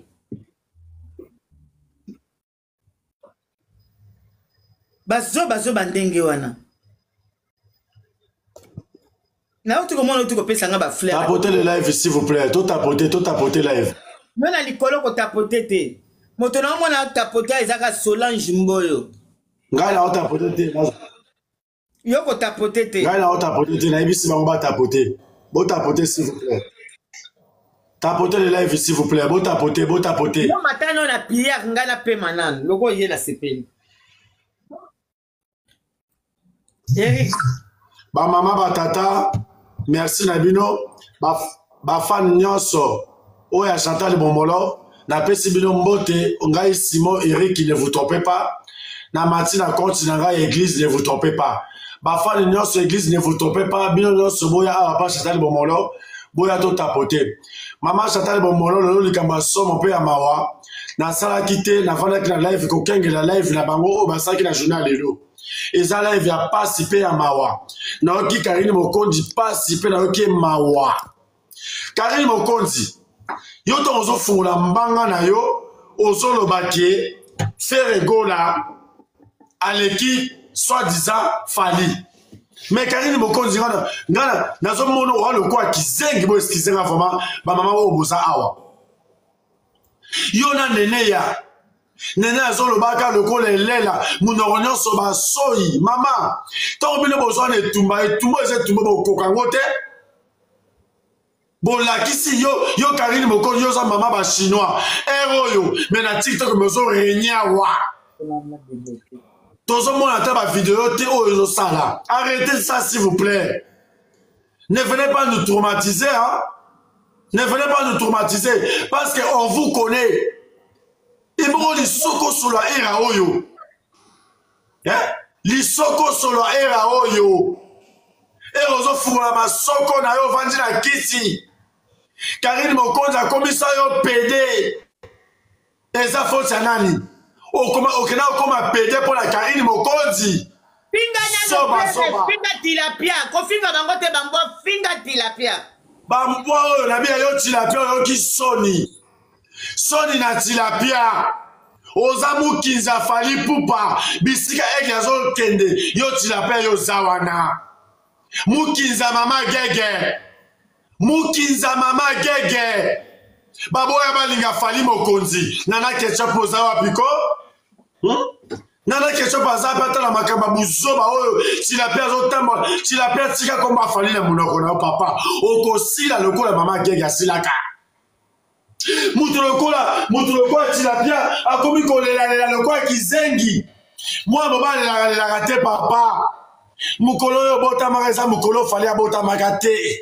bazoba ndenge wana na utu komona utu kopesa nga ba fleur tapotez le live s'il vous plaît tout tapoter live mona likolo ko tapoter te moto na mona tapoter ezaka Solange Mboyo ngai na tapoter te yoko tapoter te ngai na tapoter te na ibisi bango ba tapoter bo tapoter s'il vous plaît tapotez le live s'il vous plaît bo tapoter yo matano na prière ngala pe manan loko ye na sepeli Eric ba mama ba tata merci na bino ba fan nyonso oya Chantal Bomolo na pesi bino mbote ngai Simon Eric, ne vous trompez pas na mati na compte na ngai église, ne vous trompez pas. Bafan l'union sur église, ne vous trompez pas. Bien l'union sur boya a pas Chantal Bomolo, boya to tapoter. Maman Chantal Bomolo, le likamba somme on peut ya mawa. Na sala kité, na vana ki na live ko kenge la live na bango o basaki na journal lelo. Et ça live ya participer ya mawa. Na oki Karine Mokonzi participer na oki mawa. Karine Mokonzi, yo to ozo fungula mbanga na yo, ozo lobaki faire gola à l'équipe soi-disant Fali. Mais Karine Mokonzi ngana nazo mono wa le quoi qui zengi bo eskizenga vraiment ba mama wo boza awa. Yo na nene ya nene azolo baka le ko le lela munoronyo so ba soyi mama to bino bozo na etumba eze tumba bo kokangote. Bon la kisi yo Karine Mokonzi yo za mama ba chinois ero yo mais na TikTok mezo renya wa. Tous les monde attend ma vidéo, arrêtez ça s'il vous plaît. Ne venez pas nous traumatiser, hein. Ne venez pas nous traumatiser parce qu'on vous connaît. Il me dit soko sur la era oyo. Hein? Li soko sur la era oyo. Et ozo fura ma soko na yo vandi na kisi. Karine Mokonzi a commis ça yo PD. Et ça faut ça nani. Okena okoma pédé pour la Karine Mokonzi. Finga tilapia. Kofinga bango te bango finga tilapia. Bambo oyo na bia yo tilapia yo ki soni. Soni na tilapia. Ozamu kinza Fali pupa. Bisika egazo kende. Yo tilapia yo zawana. Mukinza mama gege. Mukinza mama gege. Baboya balinga Fali Mokonzi. Nana ketchup ozawa piko. Nana ketchup ozawa pata la makamba buzoba oyo. Tilapia zotamba. Tilapia tika komba Fali na munoko na papa. Oko sila lokola mama gege silaka. Mutu lokola tilapia. Akomi kolela lokola kizengi. Mwa baba lela gate papa. Mukolo yo bota magasa mukolo Fali abota magate.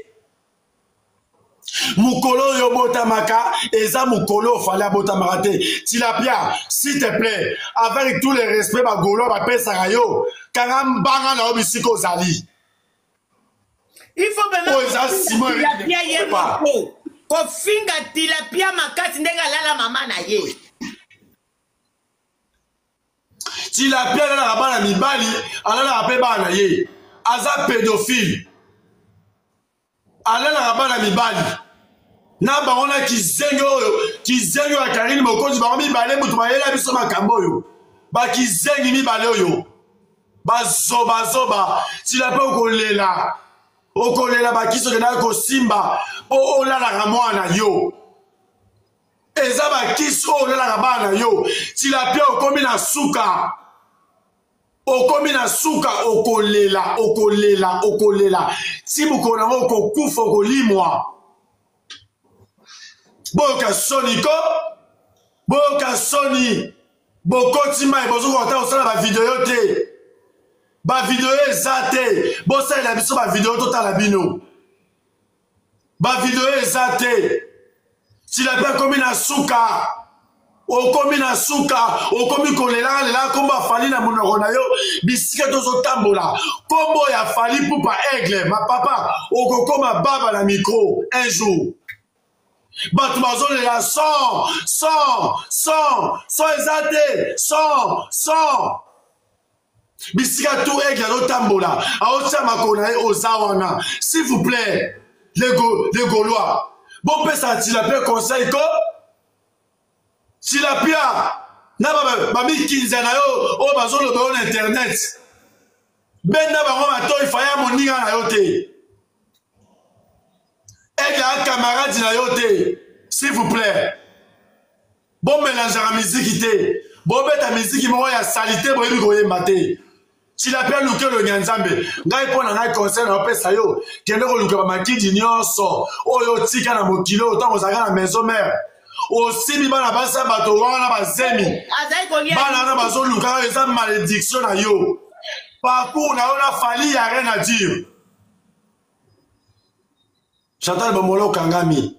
Mukolo yo botamaka, eza mukolo fallait botamaka te. Tilapia, s'il te plaît, avec tout le respect ba golo ba pesa yo, karambanga na obisiko zali. Il faut vraiment tilapia ye moko. Ko finga tilapia makati ndenga lala mama na ye. Tilapia la bana mibali, alala ape bana ye. Aza pédophile. Alala bana mibali. Na baona kizengi ya Karine Mokonzi ba mibale mutu ba yela biso makambo yo. Ba kizengi mibale oyo. Ba zoba tilapia okolela ba kiso kena ko simba o olala ka mwana yo. Eza ba kiso olala ka bana yo. Tilapia okomi na suka. Okomi na suka okolela. Si mukona moko kufa okolimwa. Boka soni ko. Boka soni. Bokoti mai bozo kota osala ba video te. Ba video ezate. Bosa la biso ba video to tala bino. Ba video ezate. Tilapia komi na suka. Okomi na suka, okomi kolela komba Fali na munoko na yo, bisika tozo tambola. Kombo ya Fali pupa aigle, ma papa, okokoma baba na micro un jour. Batu bazolela sang ezate, sang. Bisika tout aigle zo tambola. Aotia makona e ozawana. S'il vous plaît, les Gaulois. Bon pesa tilapia conseil ko Tilapia, na bami kinza na yo, o bazolo ba on internet. Ben na ba ngoma to ifaya moninga na yo te. Ega camarade na yo te, s'il vous plaît. Bon mélange la musique te. Bon beta musique mo ya salité bo yebi ko yemba te. Tilapia luke lo nyanzambe. Ngai pona ngai conseil na pesa yo. Kende ko luka ba makidi nyonso. Oyo tika na mokilo otango zaka na maison mère. Aussi bana basa bato wana bazemi bana na bazoluka eza malédiction na yo parcours na yo na Fali ya rien à dire. Chantal Bomolo Kangami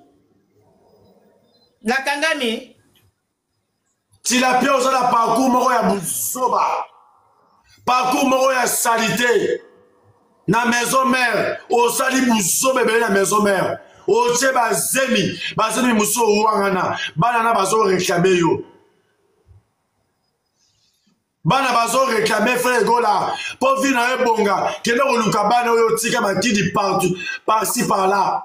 la Kangami Tilapia ozala parcours moko ya buzoba parcours moko ya salité na maison mère osali buzobe ebele na maison mère otie bazemi mosusu owangana bana na bazoreklame yo bana bazoreklame frère egola mpo vi na ebonga kende koluka bana oyo otika bakidi partout par-ci par là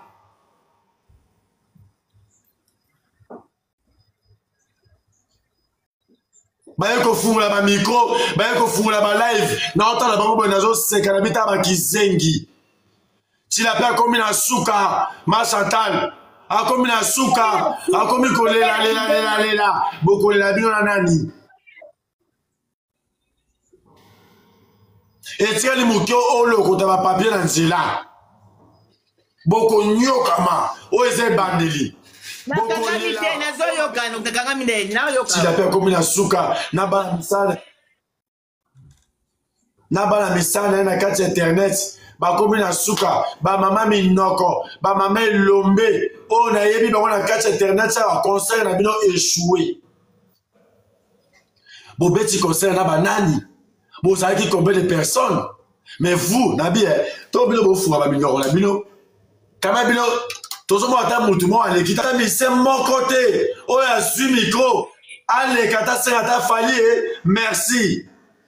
baye kofungola bamikro baye kofungola balive naotala bango boye nazoseka na bita bakizengi tila mpe akomi na suka machantal akomi na suka akomi kolelalela bokolela bino na nani etikali moke olokota bapapie na nzela bokonyokama oyo eza ebandeli tila mpe akomi na suka na bana misala na ye na kati ya internet bakomi na suka bamama minoko bamama elombe oyo nayebi bango na kati ya internet ya baconcert na bino échoué bobeti concert na banani bozalaki combien de personnes mais vous nabi to bino bofunga baminoko na bino kama bino tozomona ata motu moko aleki ta mise moko te oyo azwi mikro aleka ata senga ata fali merci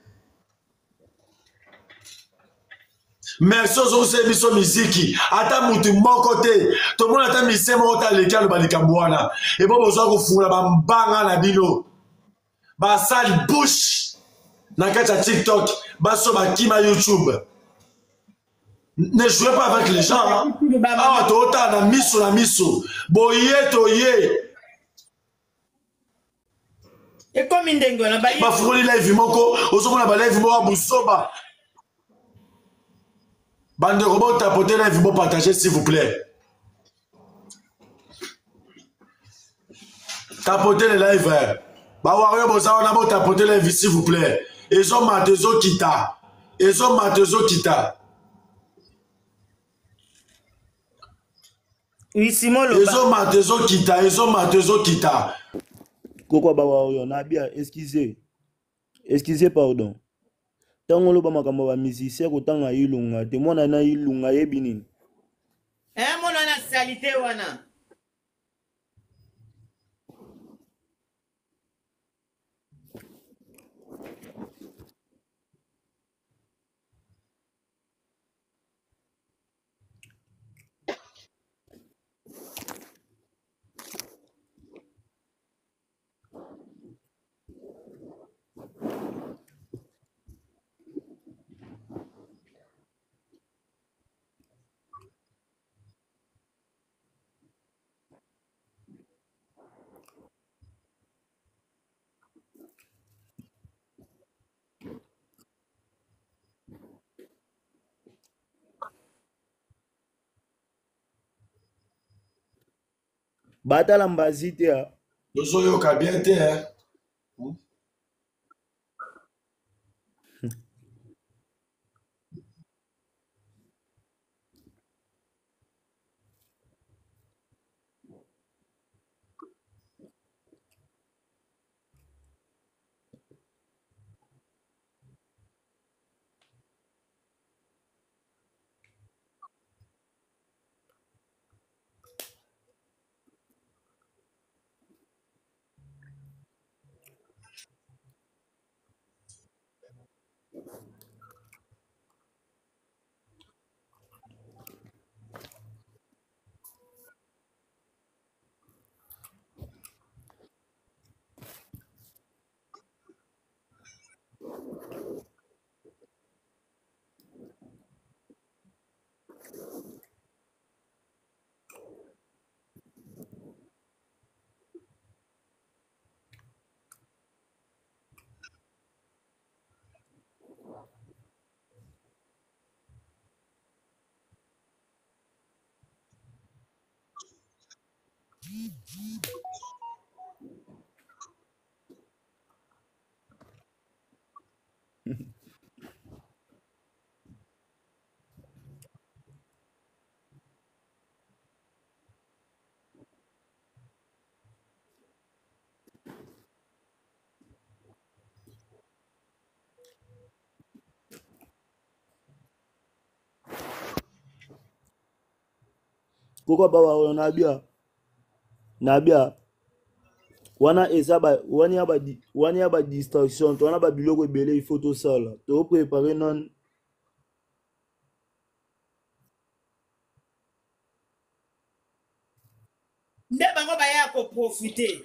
merci ozokosela biso miziki ata mutu moko te tomona ata mise moko te aleki aloba likambo wana epo bozwa kofungola bambanga na bino basali bush na kati ya tiktok baso bakima youtube ne jouez pas avec les gens awa tootala na miso boye toye ekomi ndenge wana bafungoli live moko ozomona balive moko ya busoba bandeko botapote live bopartage s'il vous plaît tapote le live bawario boza wana botapote live s'il vous plaît ezomata ezokita ezomata ezokita koko bawa oyo nabia excusez pardon ntango oloba makambo ya bamisicien kotanga ilunga te mwana na ilunga yebi nini mwana na salite wana batala mbazi te tozoyoka bien te koko bawa nabia wana ezaba wani ya ba distraction to wana ba biloko ebele il faut to sala to préparer non nde bango baya ko profiter.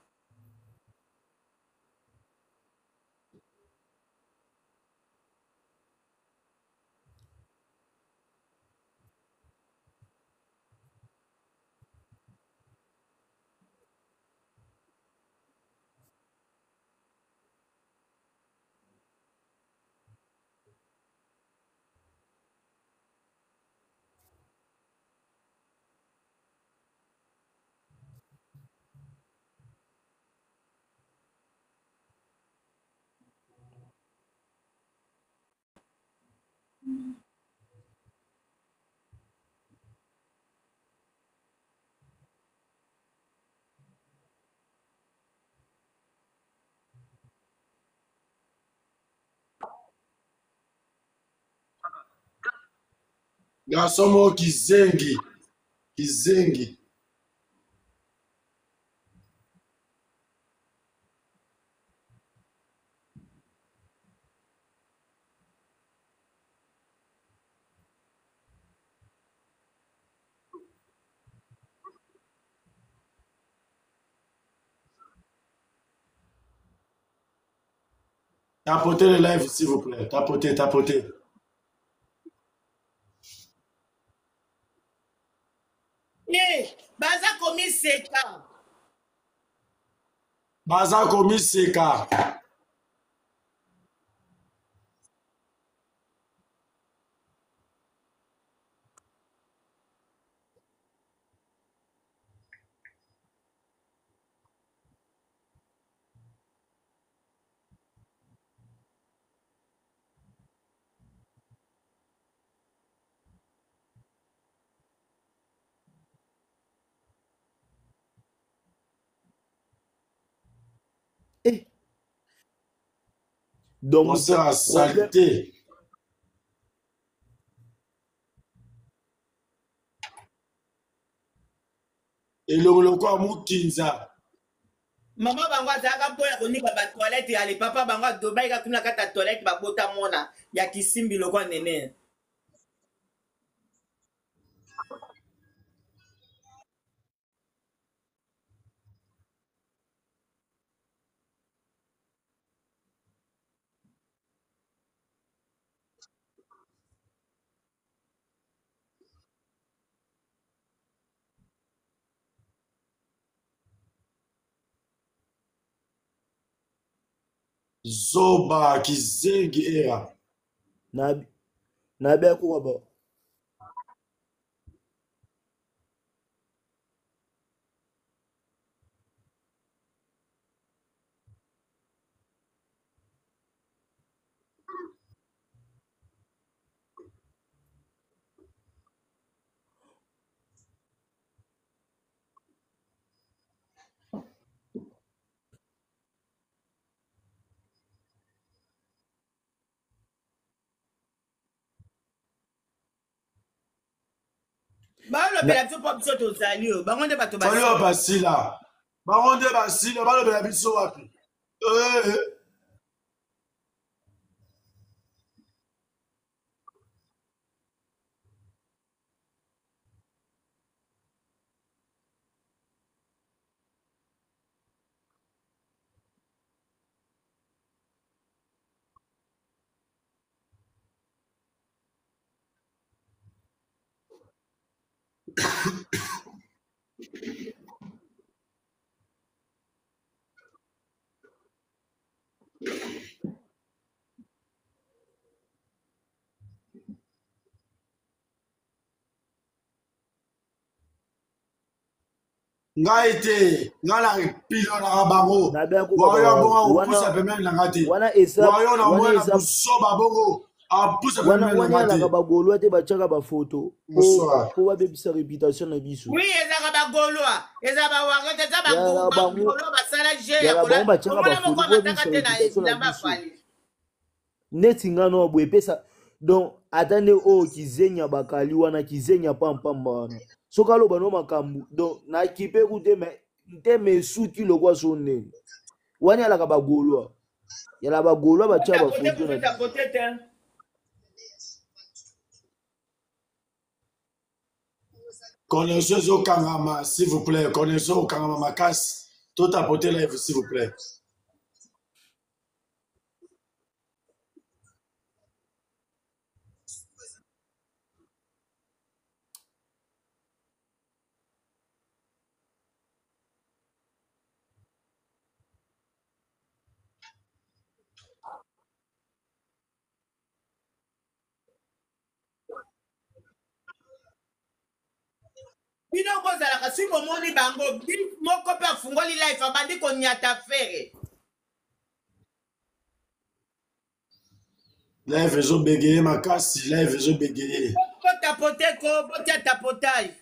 Gasomo kizengi. Tapotez le live, s'il vous plaît. Tapotez. Baza komi seka. donc c'est la saleté. elongoloko ya mokinza mama bango azalaka mpo ya konika batoilette ya lepapa bango adobaika kuna kati ya toilette babota mona ya kisimbi lokwa nene zoba kizengi era nabia kuwa ba balobela biso mpo biso tozali oyo bango nde bato basila bango nde basila balobela biso wapi ngai te ngai na pilonaka bango wayo bongo akopusa pemene na ngai te wayo na mwana kosoba bongo apusa pemene na ngai te bagolwa te batiaka bafoto po babebisa réputation na biso oui ezaka bagolwa eza bawanga te eza bagolwa basala je ya bango batiaka bafoto po babebisa réputation na biso neti ngano boye epesa donc ata nde oyo kizenya bakali wana kizenya pampamba wana soki aloba no makambo donc nakipe kute me nteme esuki lokwa so ndenge wani alaka bagolwa yala bagolwa batya bafoto na connexion ezokangama s'il vous plaît, connexion okangama makasi totapote live s'il vous plaît. bino bozalaka si bomoni bango moko mpe afungoli life abandi konyata fere live ezobegeye makasi, live ezobegeye botapote ko botya tapotage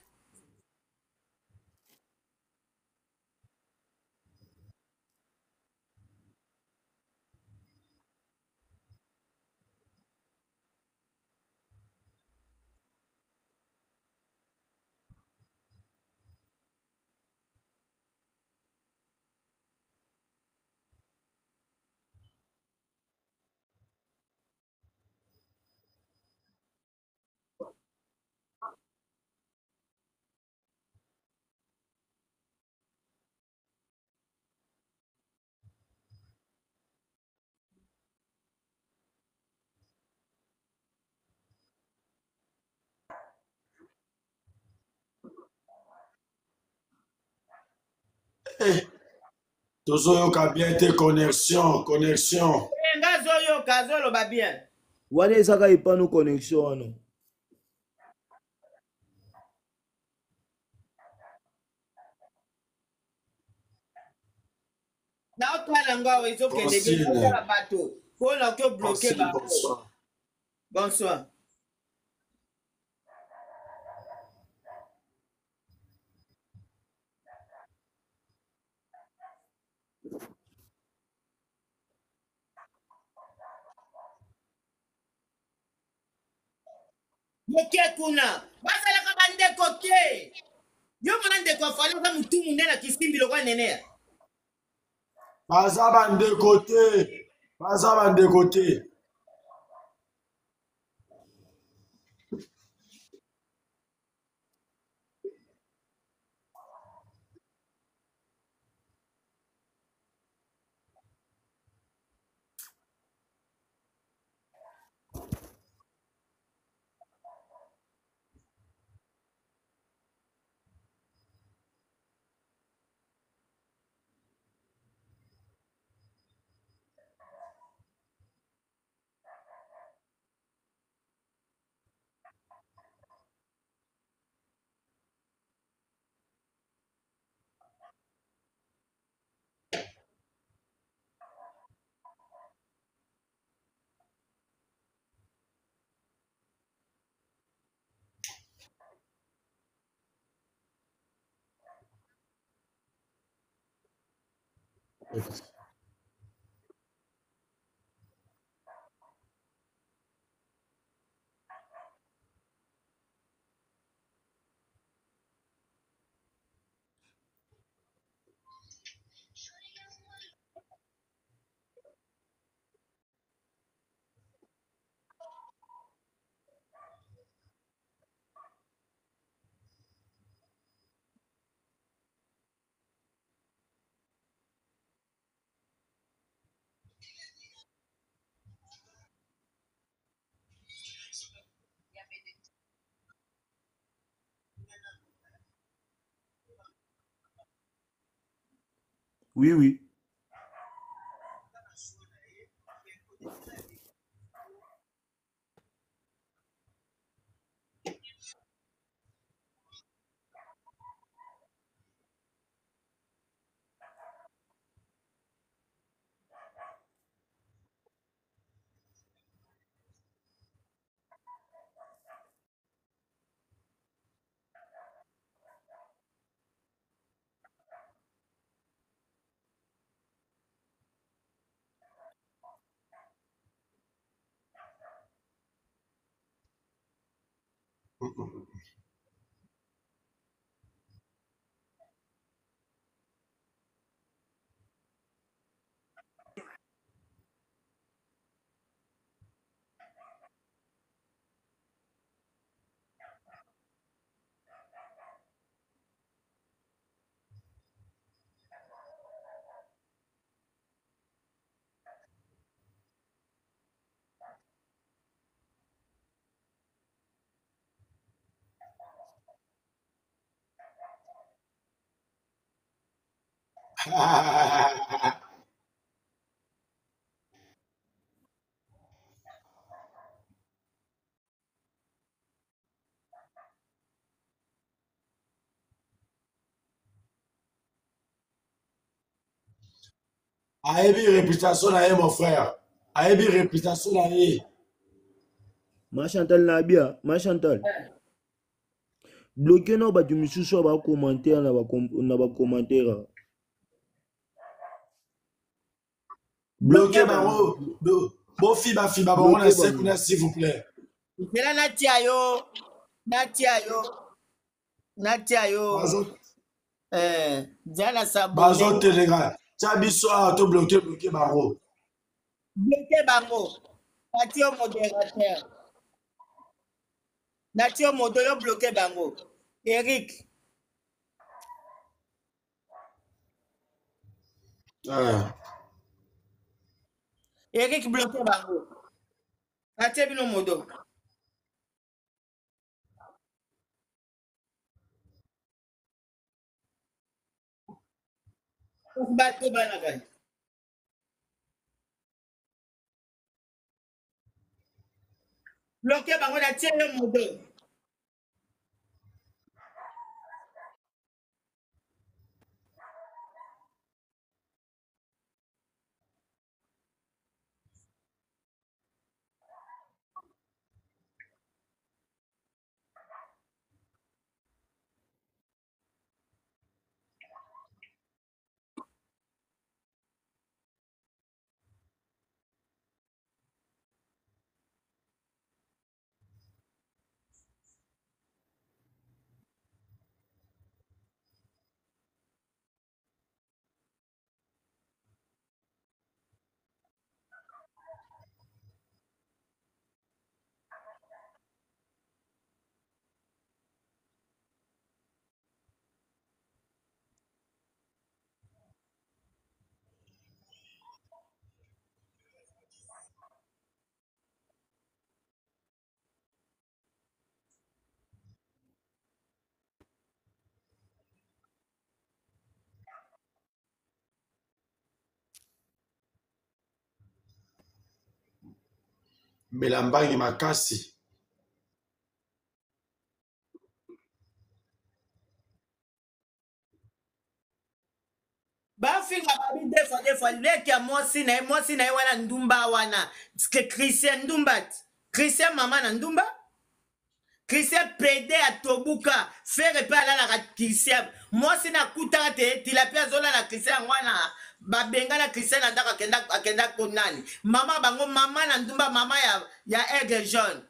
tozoyoka bien te connexion nga azoyoka azoloba bien wana ezaka epano connexion wana naotala ngo awa ezokende bien bato mpona okobloke bango bonsoir moke kuna basalaka bandeko te yo mona ndeko afali oza motu monene akisimbi lokwa neneya baza bandeko te oui oui Ayebi réputation na ye mon frère. Ayebi réputation na ye. Ma Chantal Nabia, ma Chantal. Bloqué na batu misusu ba commentaire na ba commentaire. Bloquez bango. Bon fiba bango na sekuna s'il vous plaît. Là natia yo. Diana Sabone. Bazo Telegram. Tia biso a to bloquer bango. Bloquer bango. Natio modérateur. Natio modo yo bloquer bango. Eric. Eric bloquer bango. Natio bino modo. Bato banaga. Bloquer bango natio yo modo. Melambangi makasi. Bafinga babi defo leki ya mwasi na ye wana ndumba wana. Christian Ndumbat. Christian mama na ndumba. Christian pede ya tobuka. Fere pe ala la Christian. Mwasi na kutaka te tilapia zola na Christian wana. Babenga na Christian andaka akenda konani. Mama bango mama na ndumba mama ya Aigle Jaune.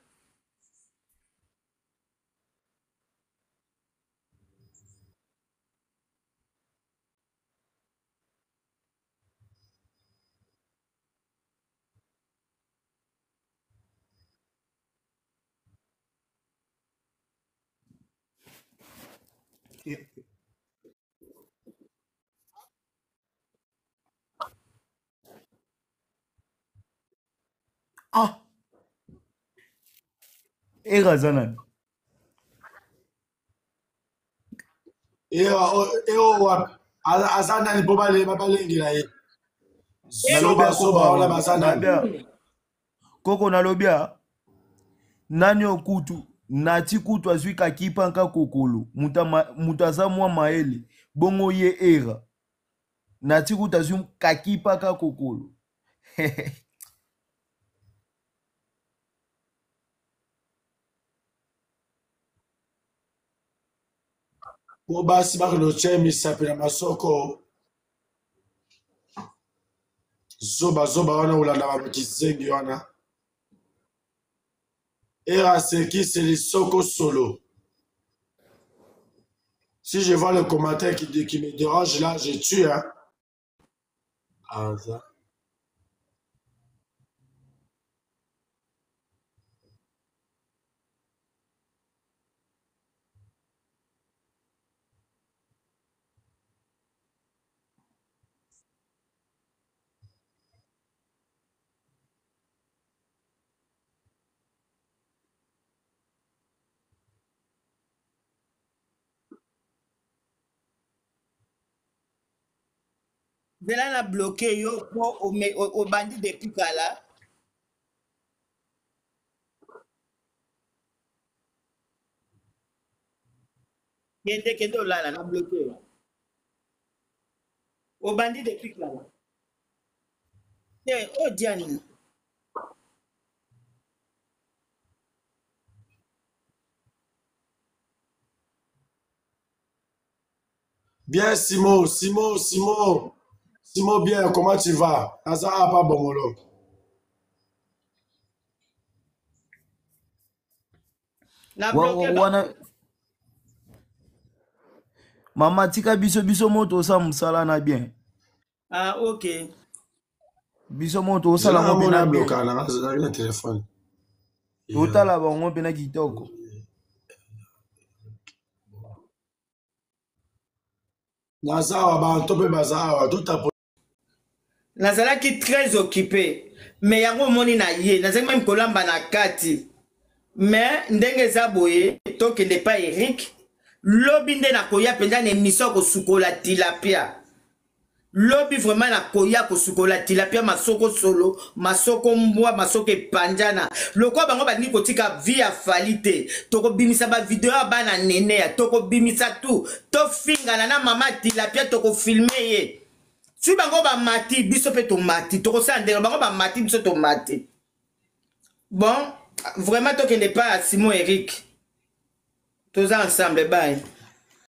Ah. Erazana. Azana ni po balengela ye. Koko nalobia nani okutu nati kutu azwi kakipa nka kokolo mutu aza mwa maele bongo ye era nati kutu azwi kakipa ka kokolo. Po basi bakolotia misapi na masoko. Zoba wana ulanda bakizengi wana. Era Seki c'est le soko solo. Si je vois le commentaire qui me dérange là, je tue. Hein. Ah, ça. nzela na bloqué yo po obandi depuis kala. Kende olala na bloqué yo. Obandi depuis kala. Oh Diane. Bien, Simon, bien, comment tu vas? Asa pas bon molo. Wana mama tika biso moto osala musala na bien. Ah, ok. Biso moto osala ngo pena bien. Na téléphone. Totala bango pena kitoko. Nazawa banto pe bazawa tout à nazalaki très occupé mais yango moni na ye nazali même kolamba na kati mais ndenge eza boye tokende pa Eric lobi nde nakoya mpenza na émission kosukola tilapia lobi vraiment nakoya kosukola tilapia masoko solo masoko mbwa masoko epanjana lokwa bango bandiki kotika vi ya fali te tokobimisa bavideo ya bana nene ya tokobimisa tu tofingana na mama tilapia tokofilme ye si bango bamati biso pe tomati tokosala ndenge bango bamati biso tomati bon vraiment tokende pa Simon Eric toza ensemble bye.